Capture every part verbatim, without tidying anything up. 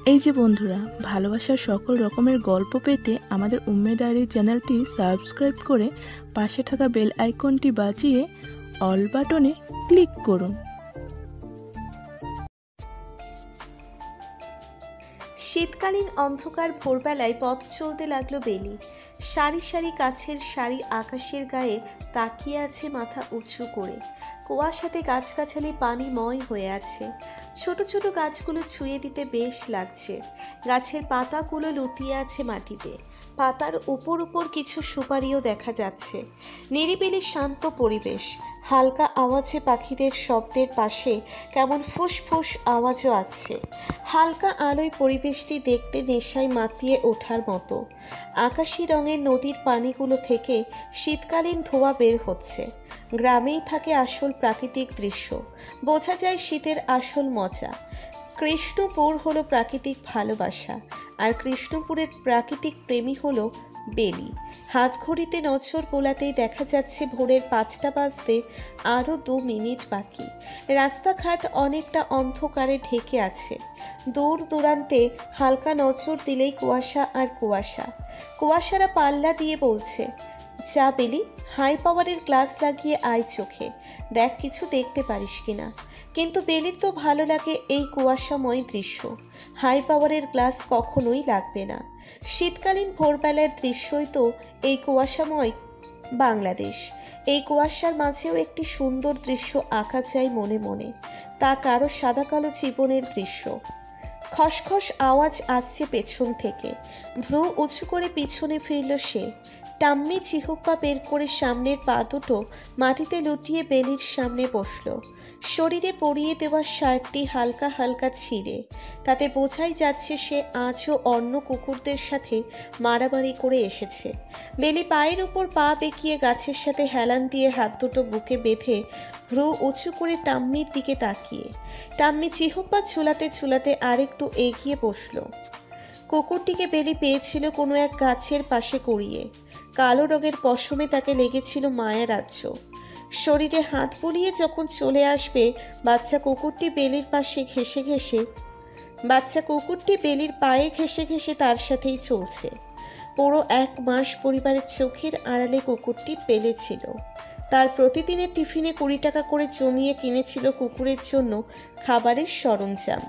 এই যে বন্ধুরা, ভালোবাসার সকল রকমের গল্প পেতে আমাদের উম্মে ডায়েরি চ্যানেলটি সাবস্ক্রাইব করে পাশে থাকা বেল আইকনটি বাজিয়ে অল বাটনে ক্লিক করুন। শীতকালীন অন্ধকার ভোরবেলায় পথ চলতে লাগলো বেলি। সারি সারি গাছের সারি আকাশের গায়ে তাকিয়ে আছে মাথা উঁচু করে। কুয়াশাতে গাছগাছালি পানিময় হয়ে আছে। ছোট ছোট গাছগুলো ছুঁয়ে দিতে বেশ লাগছে। গাছের পাতাগুলো লুটিয়ে আছে মাটিতে। পাতার উপর উপর কিছু সুপারিও দেখা যাচ্ছে। নিরিবিলি শান্ত পরিবেশ। হালকা আওয়াজে পাখিদের শব্দের পাশে কেমন ফুসফুস আওয়াজও আছে। হালকা আলোয় পরিবেশটি দেখতে নেশায় মাতিয়ে ওঠার মতো। আকাশি রঙের নদীর পানিগুলো থেকে শীতকালীন ধোঁয়া বের হচ্ছে। গ্রামেই থাকে আসল প্রাকৃতিক দৃশ্য। বোঝা যায় শীতের আসল মজা। কৃষ্ণপুর হলো প্রাকৃতিক ভালোবাসা, আর কৃষ্ণপুরের প্রাকৃতিক প্রেমী হলো বেলি। হাত ঘড়িতে নজর বোলাতেই দেখা যাচ্ছে ভোরের পাঁচটা বাজতে আরও দু মিনিট বাকি। রাস্তাঘাট অনেকটা অন্ধকারে ঢেকে আছে। দূর দূরান্তে হালকা নজর দিলেই কুয়াশা আর কুয়াশা। কুয়াশারা পাল্লা দিয়ে বলছে, যা বেলি, হাই পাওয়ারের গ্লাস লাগিয়ে আয় চোখে, দেখ কিছু দেখতে পারিস কিনা। কিন্তু বেলির তো ভালো লাগে এই কুয়াশাময় দৃশ্য। হাই পাওয়ারের গ্লাস কখনোই লাগবে না। শীতকালীন ভোরবেলার দৃশ্যই তো এই কুয়াশাময় বাংলাদেশ। এই কুয়াশার মাঝেও একটি সুন্দর দৃশ্য আঁকা যায় মনে মনে। তা কারো সাদা কালো জীবনের দৃশ্য। খসখস আওয়াজ আসছে পেছন থেকে। ভ্রু উঁচু করে পিছনে ফিরল সে। টাম্মি চিহুপ্পা বের করে সামনের পা দুটো মাটিতে লুটিয়ে বেলির সামনে বসল। শরীরে পরিয়ে দেওয়া শার্টটি হালকা হালকা ছিঁড়ে। তাতে বোঝাই যাচ্ছে সে আজও অন্য কুকুরদের সাথে মারামারি করে এসেছে। বেলি পায়ের উপর পা বেঁকিয়ে গাছের সাথে হেলান দিয়ে হাত দুটো বুকে বেঁধে ভ্রু উঁচু করে টাম্মির দিকে তাকিয়ে। টাম্মি চিহুপ্পা ঝুলাতে ঝুলাতে আরেকটু এগিয়ে বসল। কুকুরটিকে বেলি পেয়েছিল কোনো এক গাছের পাশে কুড়িয়ে। কালো রঙের পশমে তাকে লেগেছিল মায়া রাজ্য। শরীরে হাত বুলিয়ে যখন চলে আসবে, বাচ্চা কুকুরটি বেলির পাশে ঘেঁষে ঘেঁষে বাচ্চা কুকুরটি বেলির পায়ে ঘেঁষে ঘেঁষে তার সাথেই চলছে। পুরো এক মাস পরিবারের চোখের আড়ালে কুকুরটি পেলেছিল। তার প্রতিদিনের টিফিনে কুড়ি টাকা করে জমিয়ে কিনেছিল কুকুরের জন্য খাবারের সরঞ্জাম।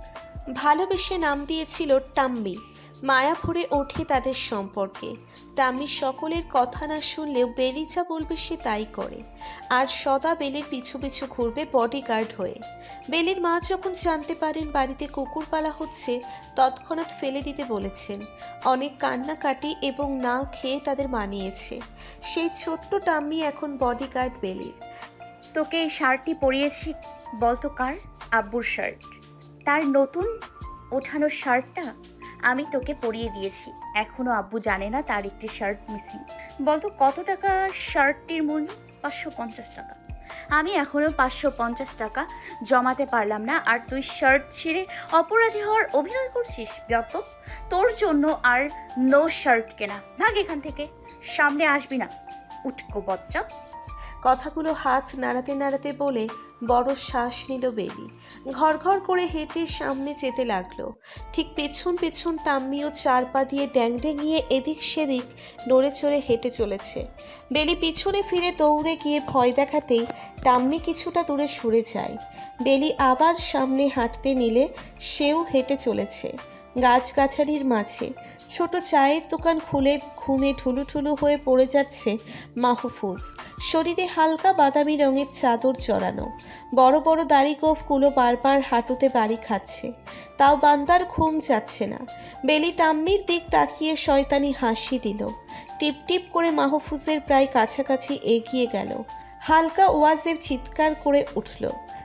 ভালোবেসে নাম দিয়েছিল টাম্মি। মায়া ভরে ওঠে তাদের সম্পর্কে। টাম্মি সকলের কথা না শুনলেও বেলি যা বলবে সে তাই করে, আর সদা বেলির পিছু পিছু ঘুরবে বডিগার্ড হয়ে। বেলির মা যখন জানতে পারেন বাড়িতে কুকুর পালা হচ্ছে, তৎক্ষণাৎ ফেলে দিতে বলেছেন। অনেক কান্নাকাটি এবং না খেয়ে তাদের মানিয়েছে। সেই ছোট্ট টাম্মি এখন বডিগার্ড বেলির। তোকে এই শার্টটি পরিয়েছি বলতো কার? আব্বুর শার্ট। তার নতুন ওঠানো শার্টটা আমি তোকে পরিয়ে দিয়েছি। এখনও আব্বু জানে না তার একটি শার্ট মিসিং। বলতো কত টাকা শার্টটির মূল্য? পাঁচশো পঞ্চাশ টাকা। আমি এখনও পাঁচশো পঞ্চাশ টাকা জমাতে পারলাম না, আর তুই শার্ট ছিঁড়ে অপরাধী হওয়ার অভিনয় করছিস। যত তোর জন্য আর নো শার্ট কেনা। ভাগ এখান থেকে, সামনে আসবি না। উঠকো বচ্চা। কথাগুলো হাত নাড়াতে নাড়াতে বলে বড় শ্বাস নিল বেলি। ঘর ঘর করে হেঁটে সামনে যেতে লাগলো। ঠিক পেছন পেছন টাম্মিও চার পা দিয়ে ড্যাং ডেঙিয়ে এদিক সেদিক নড়ে চড়ে হেঁটে চলেছে। বেলি পিছনে ফিরে দৌড়ে গিয়ে ভয় দেখাতেই টাম্মি কিছুটা দূরে সরে যায়। বেলি আবার সামনে হাঁটতে নিলে সেও হেঁটে চলেছে গাছগাছালির মাঝে। ছোট চায়ের দোকান খুলে ঘুমে ঠুলুঠুলু হয়ে পড়ে যাচ্ছে মাহফুজ। শরীরে হালকা বাদামি রঙের চাদর জড়ানো। বড় বড় দাড়ি গোঁফগুলো বারবার হাঁটুতে বাড়ি খাচ্ছে। তাও বান্দার ঘুম যাচ্ছে না। বেলি টাম্মির দিক তাকিয়ে শয়তানি হাসি দিল। টিপ টিপ করে মাহফুজের প্রায় কাছাকাছি এগিয়ে গেল। হালকা ওয়াজের চিৎকার করে উঠল,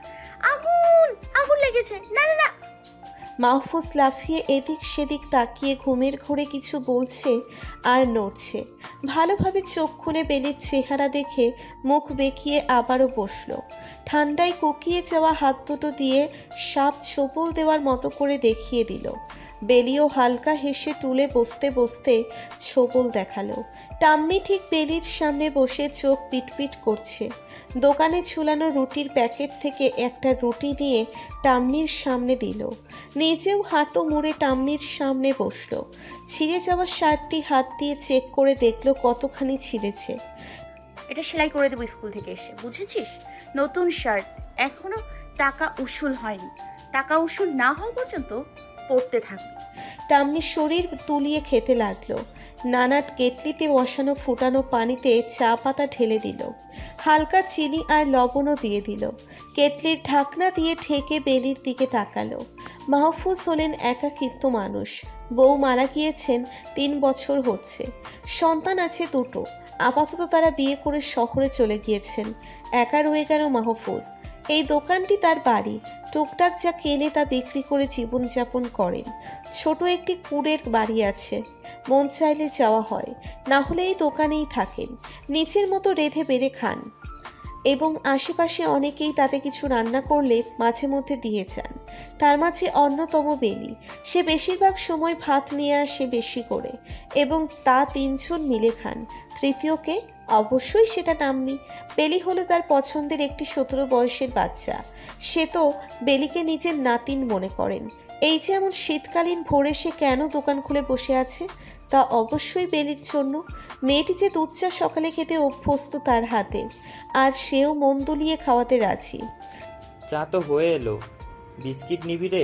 আগুন আগুন লেগেছে! না না না! মাহফুজ লাফিয়ে এদিক সেদিক তাকিয়ে ঘুমের ঘোরে কিছু বলছে আর নড়ছে। ভালোভাবে চোখ খুলে বেলির চেহারা দেখে মুখ বেঁকিয়ে আবারও বসল। ঠান্ডায় কুকিয়ে যাওয়া হাত দুটো দিয়ে সাপ ছোবল দেওয়ার মতো করে দেখিয়ে দিল। বেলিও হালকা হেসে টুলে বসতে বসতে ছোবল দেখালো। টাম্মি ঠিক বেলির সামনে বসে চোখ পিটপিট করছে। দোকানে ঝুলানো রুটির প্যাকেট থেকে একটা রুটি নিয়ে টাম্মির সামনে দিল। নিজেও হাঁটু মুড়ে টাম্মির সামনে বসলো। ছিঁড়ে যাওয়া শার্টটি হাত দিয়ে চেক করে দেখলো কতখানি ছিঁড়েছে। এটা সেলাই করে দেবো স্কুল থেকে এসে, বুঝেছিস? নতুন শার্ট, এখনো টাকা উসুল হয়নি। টাকা উসুল না হওয়া পর্যন্ত পড়তে থাকবে। টাম্মি শরীর তুলিয়ে খেতে লাগলো। নানাট কেটলিতে বসানো ফুটানো পানিতে চা পাতা ঢেলে দিল। হালকা চিনি আর লবণও দিয়ে দিল। কেটলির ঢাকনা দিয়ে ঠেকে বেলির দিকে তাকালো। মাহফুজ হলেন একাকিত্ব মানুষ। বউ মারা গিয়েছেন, তিন বছর হচ্ছে। সন্তান আছে দুটো। আপাতত তারা বিয়ে করে শহরে চলে গিয়েছেন। একা রয়ে গেল মাহফুজ। এই দোকানটি তার বাড়ি। টুকটাক যা কেনে তা বিক্রি করে জীবনযাপন করেন। ছোট একটি কুড়ের বাড়ি আছে, মন চাইলে যাওয়া হয়, না হলে এই দোকানেই থাকেন। নিচের মতো রেঁধে বেড়ে খান এবং আশেপাশে অনেকেই তাতে কিছু রান্না করলে মাঝে মধ্যে দিয়ে যান। তার মাঝে অন্যতম বেলি। সে বেশিরভাগ সময় ভাত নিয়ে আসে বেশি করে এবং তা তিনজন মিলে খান। তৃতীয়কে অবশ্যই সেটা টাম্মি। বেলি হলো তার পছন্দের একটি সতেরো বয়সের বাচ্চা। সে তো বেলিকে নিজের নাতিন মনে করেন। এই যে এমন শীতকালীন ভোরে সে কেন দোকান খুলে বসে আছে, তা অবশ্যই বেলির জন্য। মেয়েটি যে দুধ চা সকালে খেতে অভ্যস্ত তার হাতে, আর সেও মন দুলিয়ে খাওয়াতে রাজি। চা তো হয়ে এলো, বিস্কিট নিবি রে?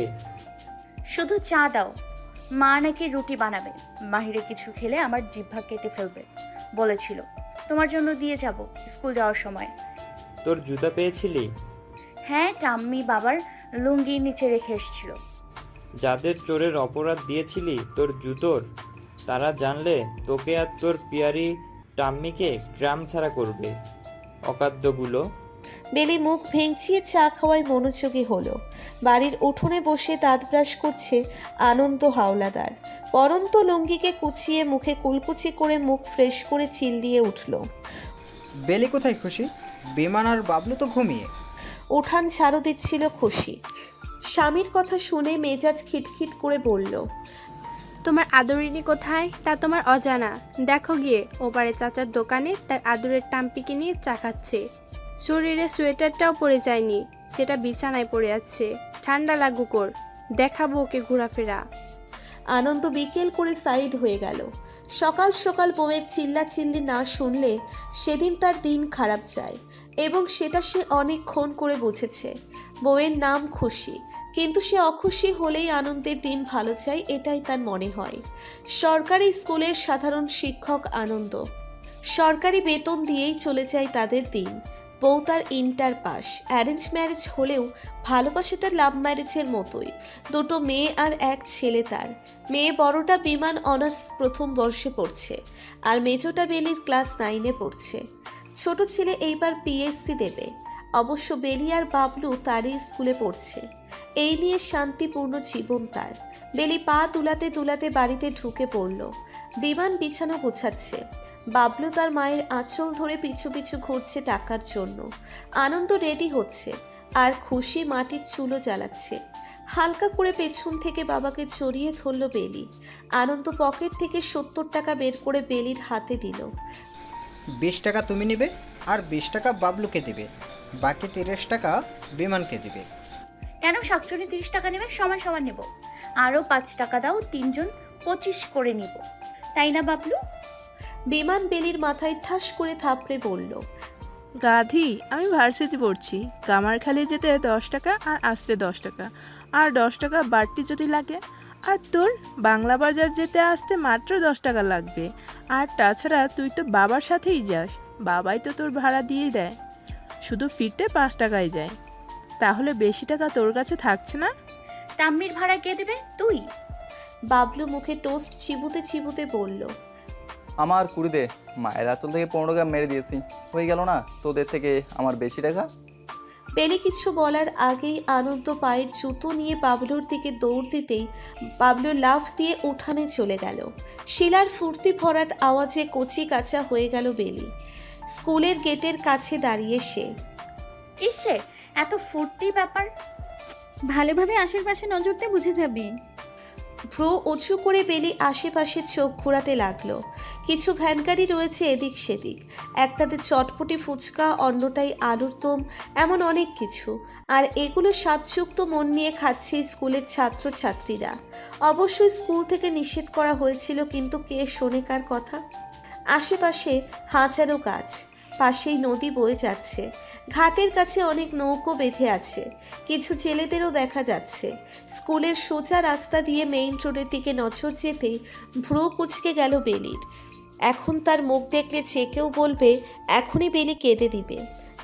শুধু চা দাও। মা নাকি রুটি বানাবে। মাহিরে কিছু খেলে আমার জিহ্বা কেটে ফেলবে বলেছিল। তোমার জন্য দিয়ে যাব স্কুল যাওয়ার সময়। তোর জুতা পেয়েছিলি? হ্যাঁ, টাম্মি বাবার লুঙ্গির নিচে রেখে এসেছিল। যাদের চোরের অপরাধ দিয়েছিলি তোর জুতোর, তারা জানলে তোকে আর তোর পিয়ারি টাম্মিকে গ্রাম ছাড়া করবে। অকাদ্যগুলো। বেলি মুখ ভেঙচিয়ে চা খাওয়ায় মনোযোগী হলো। বাড়ির উঠোনে বসে দাঁত ব্রাশ করছে আনন্দ হাওলাদার। পরন্ত লুঙ্গিকে কুচিয়ে মুখে কুলকুচি করে মুখ ফ্রেশ করে চিল দিয়ে উঠল। বেলি কোথায় খুশি? বিমান আর বাবলু তো ঘুমিয়ে। উঠান ঝাড়ু দিচ্ছিল খুশি। স্বামীর কথা শুনে মেজাজ খিটখিট করে বলল, তোমার আদরিনী কোথায় তা তোমার অজানা। দেখো গিয়ে ওপারে চাচার দোকানে তার আদরের টাম্পিকে নিয়ে চা খাচ্ছে। শরীরে সোয়েটারটাও পরে যায়নি, সেটা বিছানায় পড়ে আছে। ঠান্ডা লাগুক ওর, দেখাবো ওকে ঘোরাফেরা। আনন্দ বিকেল করে সাইড হয়ে গেল। সকাল সকাল বউয়ের চিল্লা চিল্লি না শুনলে সেদিন তার দিন খারাপ যায়, এবং সেটা সে অনেকক্ষণ করে বুঝেছে। বউয়ের নাম খুশি, কিন্তু সে অখুশি হলেই আনন্দের দিন ভালো যায়, এটাই তার মনে হয়। সরকারি স্কুলের সাধারণ শিক্ষক আনন্দ। সরকারি বেতন দিয়েই চলে যায় তাদের দিন। বউ তার ইন্টার পাস। অ্যারেঞ্জ ম্যারেজ হলেও ভালোবাসাটা লাভ ম্যারেজের মতোই। দুটো মেয়ে আর এক ছেলে তার। মেয়ে বড়টা বিমান অনার্স প্রথম বর্ষে পড়ছে, আর মেজোটা বেলির ক্লাস নাইনে পড়ছে। ছোট ছেলে এইবার পিএসসি দেবে। অবশ্য বেলি আর বাবলু তারই স্কুলে পড়ছে। এই নিয়ে শান্তিপূর্ণ জীবন তার। বেলি পা তুলাতে তুলাতে বাড়িতে ঢুকে পড়ল। বিমান বিছানা গোছাচ্ছে। বাবলু তার মায়ের আঁচল ধরে পিছু পিছু ঘুরছে টাকার জন্য। আনন্দ রেডি হচ্ছে, আর খুশি মাটির চুলো জ্বালাচ্ছে। হালকা করে পেছন থেকে বাবাকে জড়িয়ে ধরল বেলি। আনন্দ পকেট থেকে সত্তর টাকা বের করে বেলির হাতে দিল। বিশ টাকা তুমি নেবে আর বিশ টাকা বাবলুকে দেবে, বাকি তিরিশ টাকা বিমানকে দেবে। কেন সাতজনে তিরিশ টাকা নেবে? সমান সমান নেব। আরও পাঁচ টাকা দাও, তিনজন পঁচিশ করে নিব, তাই না বাবলু? বিমান বেলির মাথায় ঠাস করে থাপড়ে বলল, গাধি, আমি ভার্সিটি পড়ছি। কামারখালি যেতে দশ টাকা আর আসতে দশ টাকা, আর দশ টাকা বাড়তি যদি লাগে। আর তোর বাংলা বাজার যেতে আসতে মাত্র দশ টাকা লাগবে। আর তাছাড়া তুই তো বাবার সাথেই যাস, বাবাই তো তোর ভাড়া দিয়ে দেয়। শুধু ফিরতে পাঁচ টাকায় যায়, তাহলে বেশি টাকা তোর কাছে থাকছে না? টাম্মির ভাড়া কে দেবে? তুই। বাবলু মুখে টোস্ট চিবুতে চিবুতে বলল, আমার কুড়ি দে, মায়ের আঁচল থেকে পনেরো টাকা মেরে দিয়েছি, হয়ে গেল না তোদের থেকে আমার বেশি টাকা? বেলি কিছু বলার আগেই আনন্দ পায়ের জুতো নিয়ে বাবলুর দিকে দৌড় দিতেই বাবলু লাফ দিয়ে উঠানে চলে গেল। শিলার ফুর্তি ভরাট আওয়াজে কচি কাঁচা হয়ে গেল বেলি। স্কুলের গেটের কাছে দাঁড়িয়ে সে। কিসে এত ফুর্তি ব্যাপার? ভালোভাবে আশেপাশে নজর দিয়ে বুঝে যাবি। ভ্রু উঁচু করে বেলি আশেপাশে চোখ ঘোরাতে লাগলো। কিছু ভ্যান গাড়ি রয়েছে এদিক সেদিক, একটাতে চটপটি ফুচকা, অন্যটাই আলুর দম, এমন অনেক কিছু। আর এগুলো স্বাদযুক্ত মন নিয়ে খাচ্ছে স্কুলের ছাত্রছাত্রীরা। অবশ্যই স্কুল থেকে নিষেধ করা হয়েছিল, কিন্তু কে শোনে কার কথা। আশেপাশে হাজারো গাছ, পাশেই নদী বয়ে যাচ্ছে। ঘাটের কাছে অনেক নৌকো বেঁধে আছে, কিছু জেলেদেরও দেখা যাচ্ছে। স্কুলের সোজা রাস্তা দিয়ে মেইন রোডের দিকে নজর যেতেই ভ্রু কুঁচকে গেল বেলির। এখন তার মুখ দেখলে যে কেউ বলবে এখনই বেলি কেঁদে দিবে।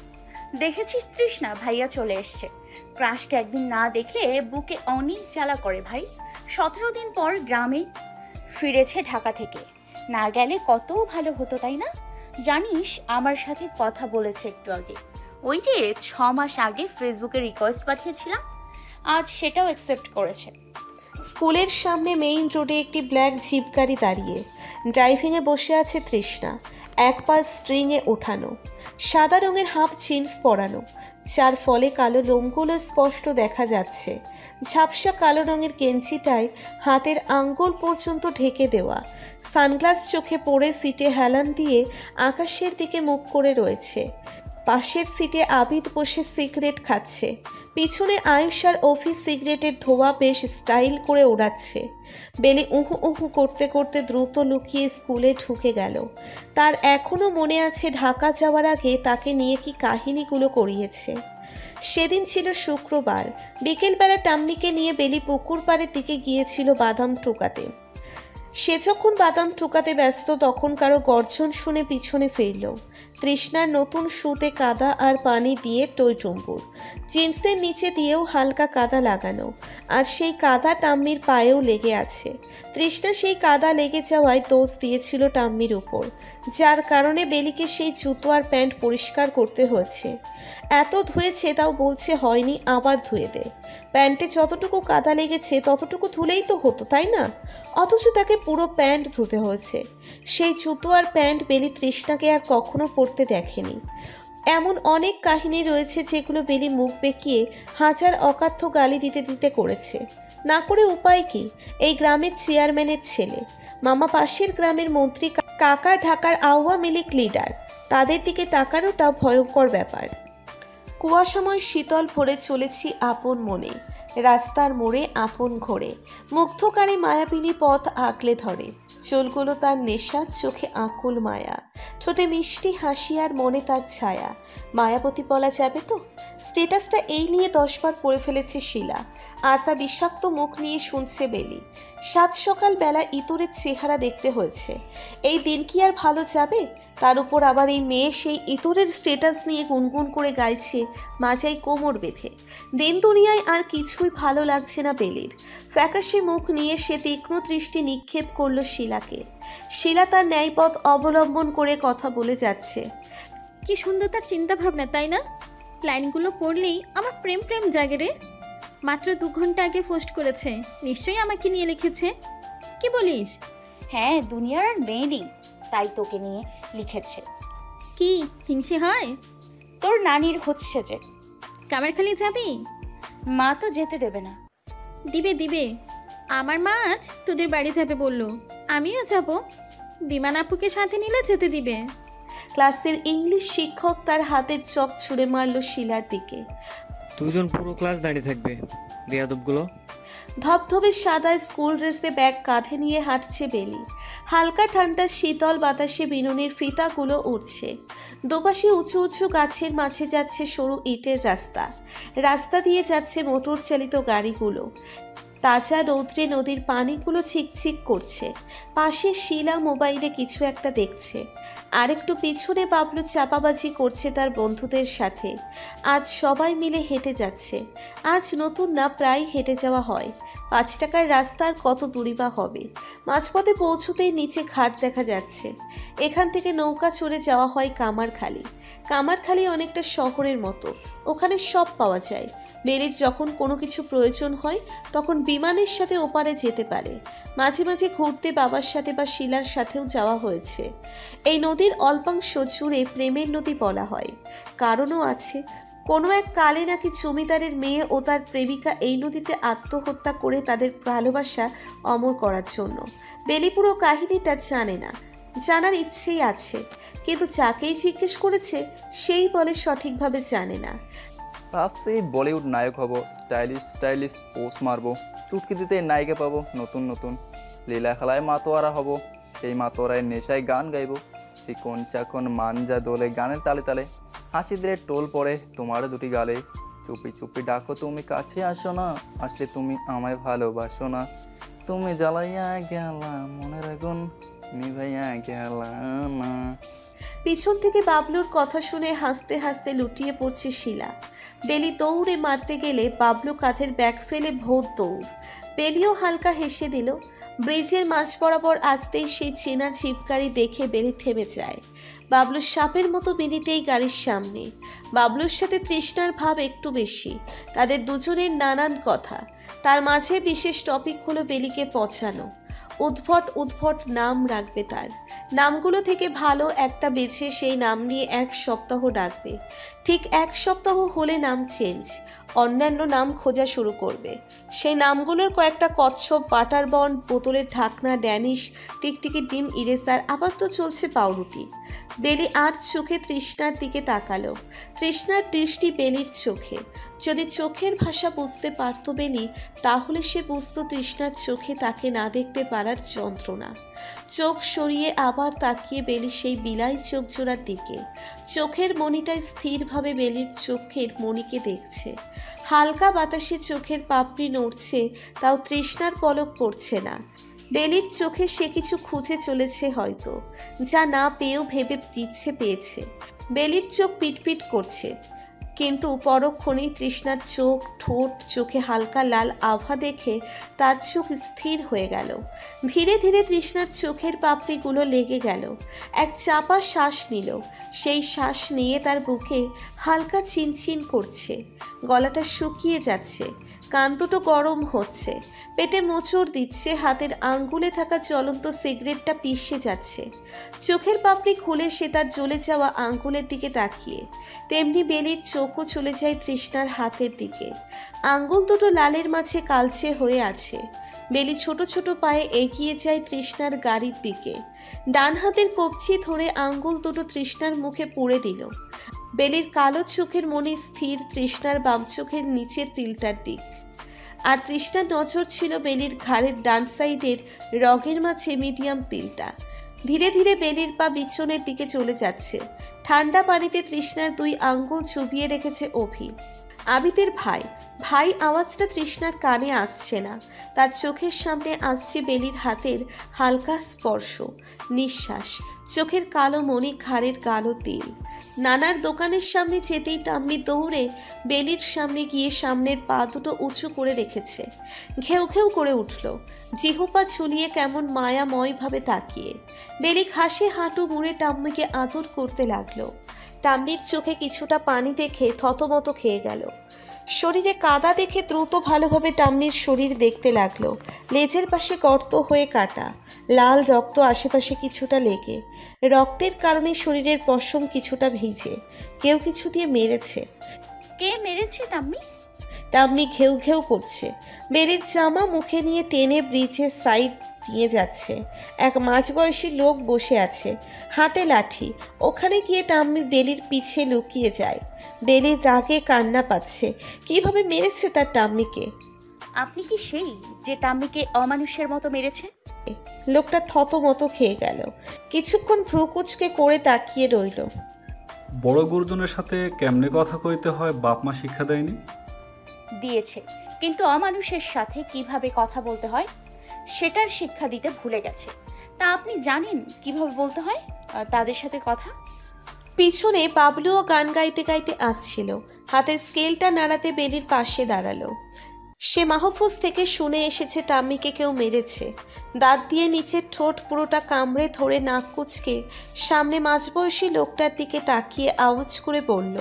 দেখেছিস তৃষ্ণা, ভাইয়া চলে এসছে। ক্রাশকে একদিন না দেখলে বুকে অনেক জ্বালা করে ভাই। সতেরো দিন পর গ্রামে ফিরেছে ঢাকা থেকে, না গেলে কত ভালো হতো তাই না? জানিস আমার সাথে কথা বলেছে একটু আগে, ওই যে ছ মাস আগে ফেসবুকে রিকোয়েস্ট পাঠিয়েছিলাম, আজ সেটাও অ্যাকসেপ্ট করেছে। স্কুলের সামনে মেইন রোডে একটি ব্ল্যাক জিপ গাড়ি দাঁড়িয়ে, ড্রাইভিংয়ে বসে আছে তৃষ্ণা, এক পা স্ট্রিংয়ে ওঠানো, সাদা রঙের হাফ জিন্স পরানো, যার ফলে কালো লোমগুলো স্পষ্ট দেখা যাচ্ছে। ঝাপসা কালো রঙের গেঞ্জিটায় হাতের আঙ্গুল পর্যন্ত ঢেকে দেওয়া, সানগ্লাস চোখে পড়ে সিটে হেলান দিয়ে আকাশের দিকে মুখ করে রয়েছে। পাশের সিটে আবিদ বসে সিগারেট খাচ্ছে, পিছনে আয়ুষার অফিস সিগারেটের ধোঁয়া বেশ স্টাইল করে ওড়াচ্ছে। বেলি উহু উহু করতে করতে দ্রুত লুকিয়ে স্কুলে ঢুকে গেল। তার এখনও মনে আছে ঢাকা যাওয়ার আগে তাকে নিয়ে কি কাহিনীগুলো করিয়েছে। সেদিন ছিল শুক্রবার, বিকেলবেলা টাম্মিকে নিয়ে বেলি পুকুর পাড়ের দিকে গিয়েছিল বাদাম টোকাতে। সে যখন বাদাম টোকাতে ব্যস্ত তখন কারো গর্জন শুনে পিছনে ফিরল। তৃষ্ণার নতুন শুতে কাদা আর পানি দিয়ে টইটুম্বুর, জিন্সের নিচে দিয়েও হালকা কাদা লাগানো, আর সেই কাদা টাম্মির পায়েও লেগে আছে। তৃষ্ণা সেই কাদা লেগে যাওয়ায় দোষ দিয়েছিল টাম্মির উপর, যার কারণে বেলিকে সেই জুতো আর প্যান্ট পরিষ্কার করতে হয়েছে। এত ধুয়েছে তাও বলছে হয়নি, আবার ধুয়ে দে। প্যান্টে যতটুকু কাদা লেগেছে ততটুকু ধুলেই তো হতো, তাই না? অথচ তাকে পুরো প্যান্ট ধুতে হয়েছে। সেই জুতো আর প্যান্ট বেলি তৃষ্ণাকে আর কখনো পরতে দেখেনি। এমন অনেক কাহিনী রয়েছে যেগুলো বেলি মুখ বেঁকিয়ে হাজার অকাথ্য গালি দিতে দিতে করেছে। না করে উপায় কি? এই গ্রামের চেয়ারম্যানের ছেলে, মামা পাশের গ্রামের মন্ত্রী, কাকা ঢাকার আওয়ামী লীগ লিডার, তাদের দিকে তাকানোটা ভয়ঙ্কর ব্যাপার। কুয়াশাময় শীতল ভরে চলেছি আপন মনে, রাস্তার মোড়ে আপন ঘোরে, মুগ্ধকারী মায়াবিনী পথ আঁকলে ধরে। চুলগুলো তার নেশা, চোখে আকুল মায়া, ঠোঁটে মিষ্টি হাসি আর মনে তার ছায়া। মায়াবতী বলা যাবে তো? স্টেটাসটা এই নিয়ে দশবার পড়ে ফেলেছে শিলা, আর তা বিষাক্ত মুখ নিয়ে শুনছে বেলি। সাত সকাল বেলা ইতরের চেহারা দেখতে হয়েছে। এই দিন কি আর ভালো যাবে? তার উপর আবার এই মেয়ে সেই ইতরের স্টেটাস নিয়ে গুনগুন করে গাইছে মাজায় কোমর বেঁধে। দিন দুনিয়ায় আর কিছুই ভালো লাগছে না বেলির। ফ্যাকাশে মুখ নিয়ে সে তীক্ষ্ণ দৃষ্টি নিক্ষেপ করল শিলাকে। শিলা তার ন্যায়পথ অবলম্বন করে কথা বলে যাচ্ছে। কি সুন্দর তার চিন্তা ভাবনা, তাই না? লাইনগুলো পড়লেই আমার প্রেম প্রেম জাগে রে। মাত্র দু ঘন্টা আগে পোস্ট করেছে, নিশ্চয়ই আমাকে নিয়ে লিখেছে। কি বলিস? হ্যাঁ, দুনিয়ার আর মেয়ে নেই, তাই তোকে নিয়ে লিখেছে। কি হিংসে হয়? তোর নানির হচ্ছে যে। কামারখালি যাবি? মা তো যেতে দেবে না। দিবে দিবে, আমার মা আজ তোদের বাড়ি যাবে বললো, আমিও যাব। বিমান আপুকে সাথে নিলে যেতে দিবে। ক্লাসের ইংলিশ শিক্ষক তার হাতের চক ছুঁড়ে মারল শিলার দিকে। দুজন পুরো ক্লাস দাঁড়িয়ে থাকবে, বেয়াদবগুলো। ধবধবে সাদা স্কুল ড্রেসে ব্যাগ কাঁধে নিয়ে হাঁটছে বেলি। হালকা ঠান্ডা শীতল বাতাসে বিনুনির ফিতাগুলো উড়ছে। দুপাশে উঁচু উঁচু গাছের মাঝে যাচ্ছে সরু ইটের রাস্তা। রাস্তা দিয়ে যাচ্ছে মোটর চালিত গাড়িগুলো। তাজা রৌদ্রে নদীর পানিগুলো চিকচিক করছে। পাশে শিলা মোবাইলে কিছু একটা দেখছে। আরেকটু পিছনে বাবলু চাপাবাজি করছে তার বন্ধুদের সাথে। আজ সবাই মিলে হেঁটে যাচ্ছে। আজ নতুন না, প্রায় হেঁটে যাওয়া হয়। পাঁচ টাকার রাস্তার কত দূরই বা হবে। মাঝপথে পৌঁছতেই নিচে ঘাট দেখা যাচ্ছে। এখান থেকে নৌকা চড়ে যাওয়া হয় কামারখালি। কামারখালি অনেকটা শহরের মতো, ওখানে সব পাওয়া যায়। বেলির যখন কোনো কিছু প্রয়োজন হয় তখন বিমানের সাথে ওপারে যেতে পারে। মাঝে মাঝে ঘুরতে বাবার সাথে বা শিলার সাথেও যাওয়া হয়েছে। এই নদীর অল্পাংশ জুড়ে প্রেমের নদী বলা হয়, কারণও আছে। কোনো এক কালে নাকি জমিদারের মেয়ে ও তার প্রেমিকা এই নদীতে আত্মহত্যা করে তাদের ভালোবাসা অমর করার জন্য। বেলি পুরো কাহিনীটা জানে না, জানার ইচ্ছেই আছে, কিন্তু যাকেই জিজ্ঞেস করেছে সেই বলে সঠিকভাবে জানে না। ভাবছি বলিউড নায়ক হব, স্টাইলিশ স্টাইলিশ পোস্ট মারবো, চুটকি দিতে নায়িকা পাবো নতুন নতুন, লীলা খেলায় মাতোয়ারা হব, সেই মাতোয়ারায় নেশায় গান গাইবো, চিকন চাকন মানজা দোলে গানের তালে তালে, হাসি দিলে টোল পড়ে তোমার দুটি গালে, চুপি চুপি ডাকো তুমি কাছে আসো না, আসলে তুমি আমায় ভালোবাসো না, তুমি জ্বালাইয়া গেলা মনের আগুন নিভাইয়া গেলা না। পিছন থেকে বাবলুর কথা শুনে হাসতে হাসতে লুটিয়ে পড়ছে শিলা। বেলি দৌড়ে মারতে গেলে বাবলু কাঁধের ব্যাগ ফেলে ভোর দৌড়। বেলিও হালকা হেসে দিল। ব্রিজের মাঝ বরাবর আসতেই সেই চেনা জিপ গাড়ি দেখে বেলি থেমে যায়। বাবলু সাপের মতো মিনিটেই গাড়ির সামনে। বাবলুর সাথে তৃষ্ণার ভাব একটু বেশি, তাদের দুজনের নানান কথা। তার মাঝে বিশেষ টপিক হলো বেলিকে পচানো। উদ্ভট উদ্ভট নাম রাখবে, তার নামগুলো থেকে ভালো একটা বেছে সেই নাম নিয়ে এক সপ্তাহ ডাকবে। ঠিক এক সপ্তাহ হলে নাম চেঞ্জ, অন্যান্য নাম খোঁজা শুরু করবে। সেই নামগুলোর কয়েকটা কচ্ছপ, বাটার বন, বোতলের ঢাকনা, ড্যানিশ, টিকটিকি ডিম, ইরেসার, আবার তো চলছে পাউরুটি। বেলি আর চোখে তৃষ্ণার দিকে তাকালো। তৃষ্ণার দৃষ্টি বেলির চোখে। যদি চোখের ভাষা বুঝতে পারত বেলি, তাহলে সে বুঝত তৃষ্ণার চোখে তাকে না দেখতে পারার যন্ত্রণা। চোখ সরিয়ে আবার তাকিয়ে বেলি সেই বিলাই চোখ জোড়ার দিকে। চোখের মণিটায় স্থিরভাবে বেলির চোখের মণিকে দেখছে। হালকা বাতাসে চোখের পাপড়ি নড়ছে, তাও তৃষ্ণার পলক পড়ছে না। বেলির চোখে সে কিছু খুঁজে চলেছে হয়তো, যা না পেয়েও ভেবে দিচ্ছে পেয়েছে। বেলির চোখ পিটপিট করছে, কিন্তু পরক্ষণেই তৃষ্ণার চোখ, ঠোঁট, চোখে হালকা লাল আভা দেখে তার চোখ স্থির হয়ে গেল। ধীরে ধীরে তৃষ্ণার চোখের পাপড়িগুলো লেগে গেল। এক চাপা শ্বাস নিল। সেই শ্বাস নিয়ে তার বুকে হালকা চিনচিন করছে, গলাটা শুকিয়ে যাচ্ছে, কান দুটো গরম হচ্ছে, পেটে মোচড় দিচ্ছে, হাতের আঙ্গুলে থাকা জ্বলন্ত সিগারেটটা পিষে যাচ্ছে। চোখের পাপড়ি খুলে সে তার জ্বলে যাওয়া আঙ্গুলের দিকে তাকিয়ে। তেমনি বেলির চোখও চলে যায় তৃষ্ণার হাতের দিকে। আঙ্গুল দুটো লালের মাঝে কালচে হয়ে আছে। বেলি ছোট ছোট পায়ে এগিয়ে যায় তৃষ্ণার গাড়ির দিকে। ডান হাতের কবজি ধরে আঙ্গুল দুটো তৃষ্ণার মুখে পুড়ে দিল। বেলির কালো চোখের মনে স্থির তৃষ্ণার বাম চোখের নিচের তিলটার দিক। আর তৃষ্ণার নজর ছিল বেলির ঘাড়ের ডান সাইডের রগের মাঝে মিডিয়াম তিলটা। ধীরে ধীরে বেলির পা বিছনের দিকে চলে যাচ্ছে। ঠান্ডা পানিতে তৃষ্ণার দুই আঙ্গুল চুবিয়ে রেখেছে অভি, আবিতের ভাই। ভাই আওয়াজটা তৃষ্ণার কানে আসছে না, তার চোখের সামনে আসছে বেলির হাতের হালকা স্পর্শ, নিঃশ্বাস, চোখের কালো মণি, ঘাড়ের কালো তিল। নানার দোকানের সামনে যেতেই টাম্মি দৌড়ে বেলির সামনে গিয়ে সামনের পা দুটো উঁচু করে রেখেছে। ঘেউ ঘেউ করে উঠল, জিহ্বা ঝুলিয়ে কেমন মায়াময়ভাবে তাকিয়ে। বেলি ঘাসে হাঁটু মুড়ে টাম্মিকে আদর করতে লাগলো। টাম্মির চোখে কিছুটা পানি দেখে থতমত খেয়ে গেল। শরীরে কাদা দেখে দ্রুত ভালোভাবে টাম্মির শরীর দেখতে লাগলো। লেজের পাশে গর্ত হয়ে কাটা, লাল রক্ত আশেপাশে কিছুটা লেগে। রক্তের কারণে শরীরের পশম কিছুটা ভিজে। কেউ কিছু দিয়ে মেরেছে। কে মেরেছে টাম্মি? টাম্মি ঘেউ ঘেউ করছে। বেলির জামা মুখে নিয়ে টেনে ব্রিজের সাইড দিয়ে যাচ্ছে। এক মাঝবয়সী লোক বসে আছে, হাতে লাঠি। ওখানে গিয়ে টাম্মি বেলির পিছে লুকিয়ে যায়। বেলির রাগে কান্না পাচ্ছে। কিভাবে মেরেছে তার টাম্মিকে? আপনি কি সেই যে টাম্মিকে অমানুষের মতো মেরেছে? লোকটা থতমত খেয়ে গেল। কিছুক্ষণ ভ্রুকুচকে করে তাকিয়ে রইল। বড় গুরুজনের সাথে কেমনে কথা কইতে হয় বাপ মা শিক্ষা দেয়নি? দিয়েছে, কিন্তু অমানুষের সাথে কিভাবে কথা বলতে হয় সেটার শিক্ষা দিতে ভুলে গেছে। তা আপনি জানেন কিভাবে বলতে হয় তাদের সাথে কথা? পিছনে বাবলুও গান গাইতে গাইতে আসছিল। হাতের স্কেলটা নাড়াতে বেলির পাশে দাঁড়ালো। সে মাহফুজ থেকে শুনে এসেছে টাম্মিকে কেউ মেরেছে। দাঁত দিয়ে নিচের ঠোঁট পুরোটা কামড়ে ধরে নাক কুচকে সামনে মাঝবয়সী লোকটার দিকে তাকিয়ে আওয়াজ করে বলল,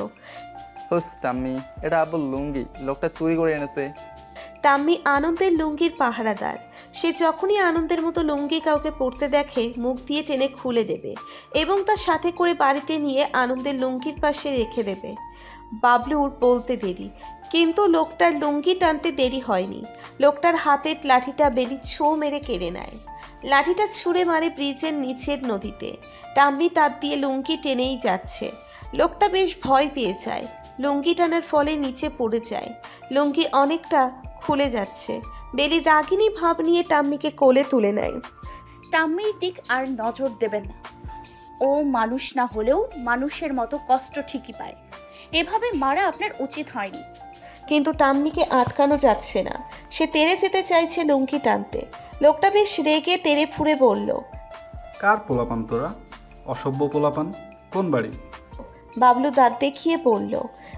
হুস টাম্মি, এটা আব্বুর লুঙ্গি, লোকটা চুরি করে এনেছে। টাম্মি আনন্দের লুঙ্গির পাহারাদার। সে যখনই আনন্দের মতো লুঙ্গি কাউকে পরতে দেখে মুখ দিয়ে টেনে খুলে দেবে এবং তার সাথে করে বাড়িতে নিয়ে আনন্দের লুঙ্গির পাশে রেখে দেবে। বাবলুর বলতে দেরি, কিন্তু লোকটার লুঙ্গি টানতে দেরি হয়নি। লোকটার হাতের লাঠিটা বেলি ছো মেরে কেড়ে নেয়। লাঠিটা ছুঁড়ে মারে ব্রিজের নিচের নদীতে। টাম্মি তার দিয়ে লুঙ্গি টেনেই যাচ্ছে। লোকটা বেশ ভয় পেয়ে যায়। লুঙ্গি টানার ফলে নিচে পড়ে যায়। লুঙ্গি অনেকটা খুলে যাচ্ছে। বেলি রাগিনী ভাব নিয়ে টাম্মিকে কোলে তুলে নেয়। টাম্মির দিক আর নজর দেবেন না। ও মানুষ না হলেও মানুষের মতো কষ্ট ঠিকই পায়। এভাবে মারা আপনার উচিত হয়নি। কিন্তু টাম্মিকে আটকানো যাচ্ছে না। সে তেড়ে যেতে চাইছে লুঙ্গি টানতে। লোকটা বেশ রেগে তেড়ে ফুঁড়ে বলল, কার পোলাপান তোরা? অসভ্য পোলাপান। কোন বাড়ি? বাবলু দাঁত দেখিয়ে বলল,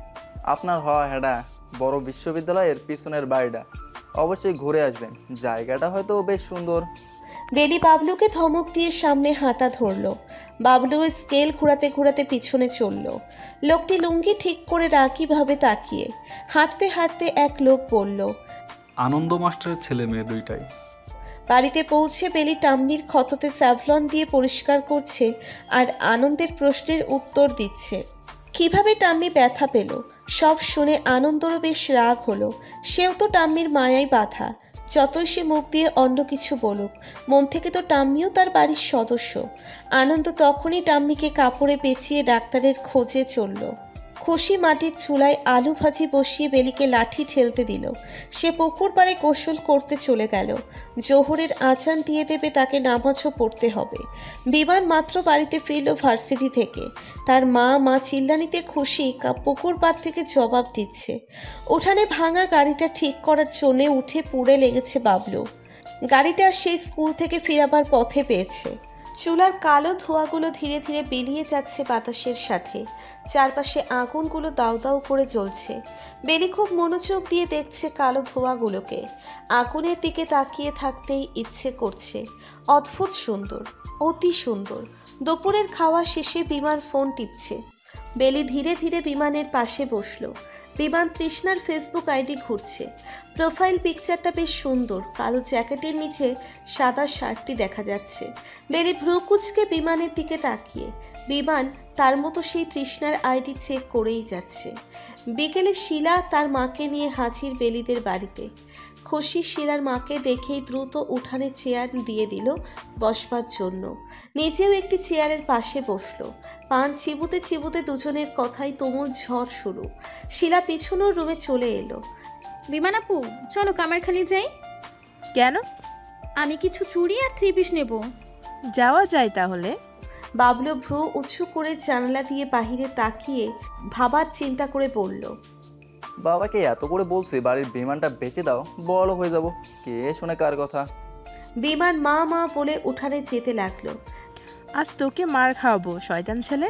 আপনার হওয়া হেডা বড় বিশ্ববিদ্যালয়ের পিছনের বাড়িটা। অবশ্যই ঘুরে আসবেন, জায়গাটা হয়তো বেশ সুন্দর। বেলি বাবলুকে ধমক দিয়ে সামনে হাঁটা ধরল। বাবলু স্কেল ঘোরাতে ঘোরাতে পিছনে চলল। লোকটি লুঙ্গি ঠিক করে রাগীভাবে তাকিয়ে। হাঁটতে হাঁটতে এক লোক বলল, আনন্দ মাস্টারের ছেলে মেয়ে দুইটাই। বাড়িতে পৌঁছে বেলি টাম্মির ক্ষততে স্যাভলন দিয়ে পরিষ্কার করছে আর আনন্দের প্রশ্নের উত্তর দিচ্ছে। কিভাবে টাম্মি ব্যথা পেল সব শুনে আনন্দরও বেশ রাগ হলো। সেও তো টাম্মির মায়ায় বাঁধা। যতই সে মুখ দিয়ে অন্য কিছু বলুক, মন থেকে তো টাম্মিও তার বাড়ির সদস্য। আনন্দ তখনই টাম্মিকে কাপড়ে পেঁচিয়ে ডাক্তারের খোঁজে চলল। খুশি মাটির চুলায় আলু ভাজি বসিয়ে বেলিকে লাঠি ঠেলতে দিল। সে পুকুর পাড়ে গোসল করতে চলে গেল। জোহরের আজান দিয়ে দেবে, তাকে নামাজও পড়তে হবে। বিমান মাত্র বাড়িতে ফিরল ভার্সিটি থেকে। তার মা মা চিল্লানিতে খুশি পুকুর পাড় থেকে জবাব দিচ্ছে। উঠানে ভাঙা গাড়িটা ঠিক করার জন্যে উঠে পুড়ে লেগেছে বাবলু। গাড়িটা সেই স্কুল থেকে ফিরাবার পথে পেয়েছে। চুলার কালো ধোঁয়াগুলো ধীরে ধীরে বেরিয়ে যাচ্ছে বাতাসের সাথে। চারপাশে আগুনগুলো দাউ দাউ করে জ্বলছে। বেলি খুব মনোযোগ দিয়ে দেখছে কালো ধোঁয়াগুলোকে। আগুনের দিকে তাকিয়ে থাকতেই ইচ্ছে করছে। অদ্ভুত সুন্দর, অতি সুন্দর। দুপুরের খাওয়া শেষে বিমান ফোন টিপছে। বেলি ধীরে ধীরে বিমানের পাশে বসলো। বিমান তৃষ্ণার ফেসবুক আইডি ঘুরছে। প্রোফাইল পিকচারটা বেশ সুন্দর। কালো জ্যাকেটের নিচে সাদা শার্টটি দেখা যাচ্ছে। বেলি ভ্রু কুচকে বিমানের দিকে তাকিয়ে। বিমান তার মতো সেই তৃষ্ণার আইডি চেক করেই যাচ্ছে। বিকেলে শিলা তার মাকে নিয়ে হাজির বেলিদের বাড়িতে। খুশি শিলার মাকে দেখেই দ্রুত উঠানে চেয়ার দিয়ে দিল বসবার জন্য। নিজেও একটি চেয়ারের পাশে বসলো। পান চিবুতে চিবুতে দুজনের কথাই তুমুল ঝড় শুরু। শিলা পিছনের রুমে চলে এলো। বিমান আপু, চলো কামারখালি যাই। কেন? আমি কিছু চুড়ি আর থ্রি পিস নেব। যাওয়া যায় তাহলে। বাবলু ভ্রু উঁচু করে জানলা দিয়ে বাহিরে তাকিয়ে ভাবার চিন্তা করে বলল, বাবাকে এত করে বলছি বাড়ির বিমানটা বেচে দাও, বড় হয়ে যাব। কে শোনে কার কথা? বিমান মা মা বলে উঠানে যেতে লাগলো। আজ তোকে মার খাওয়াবো শয়তান ছেলে।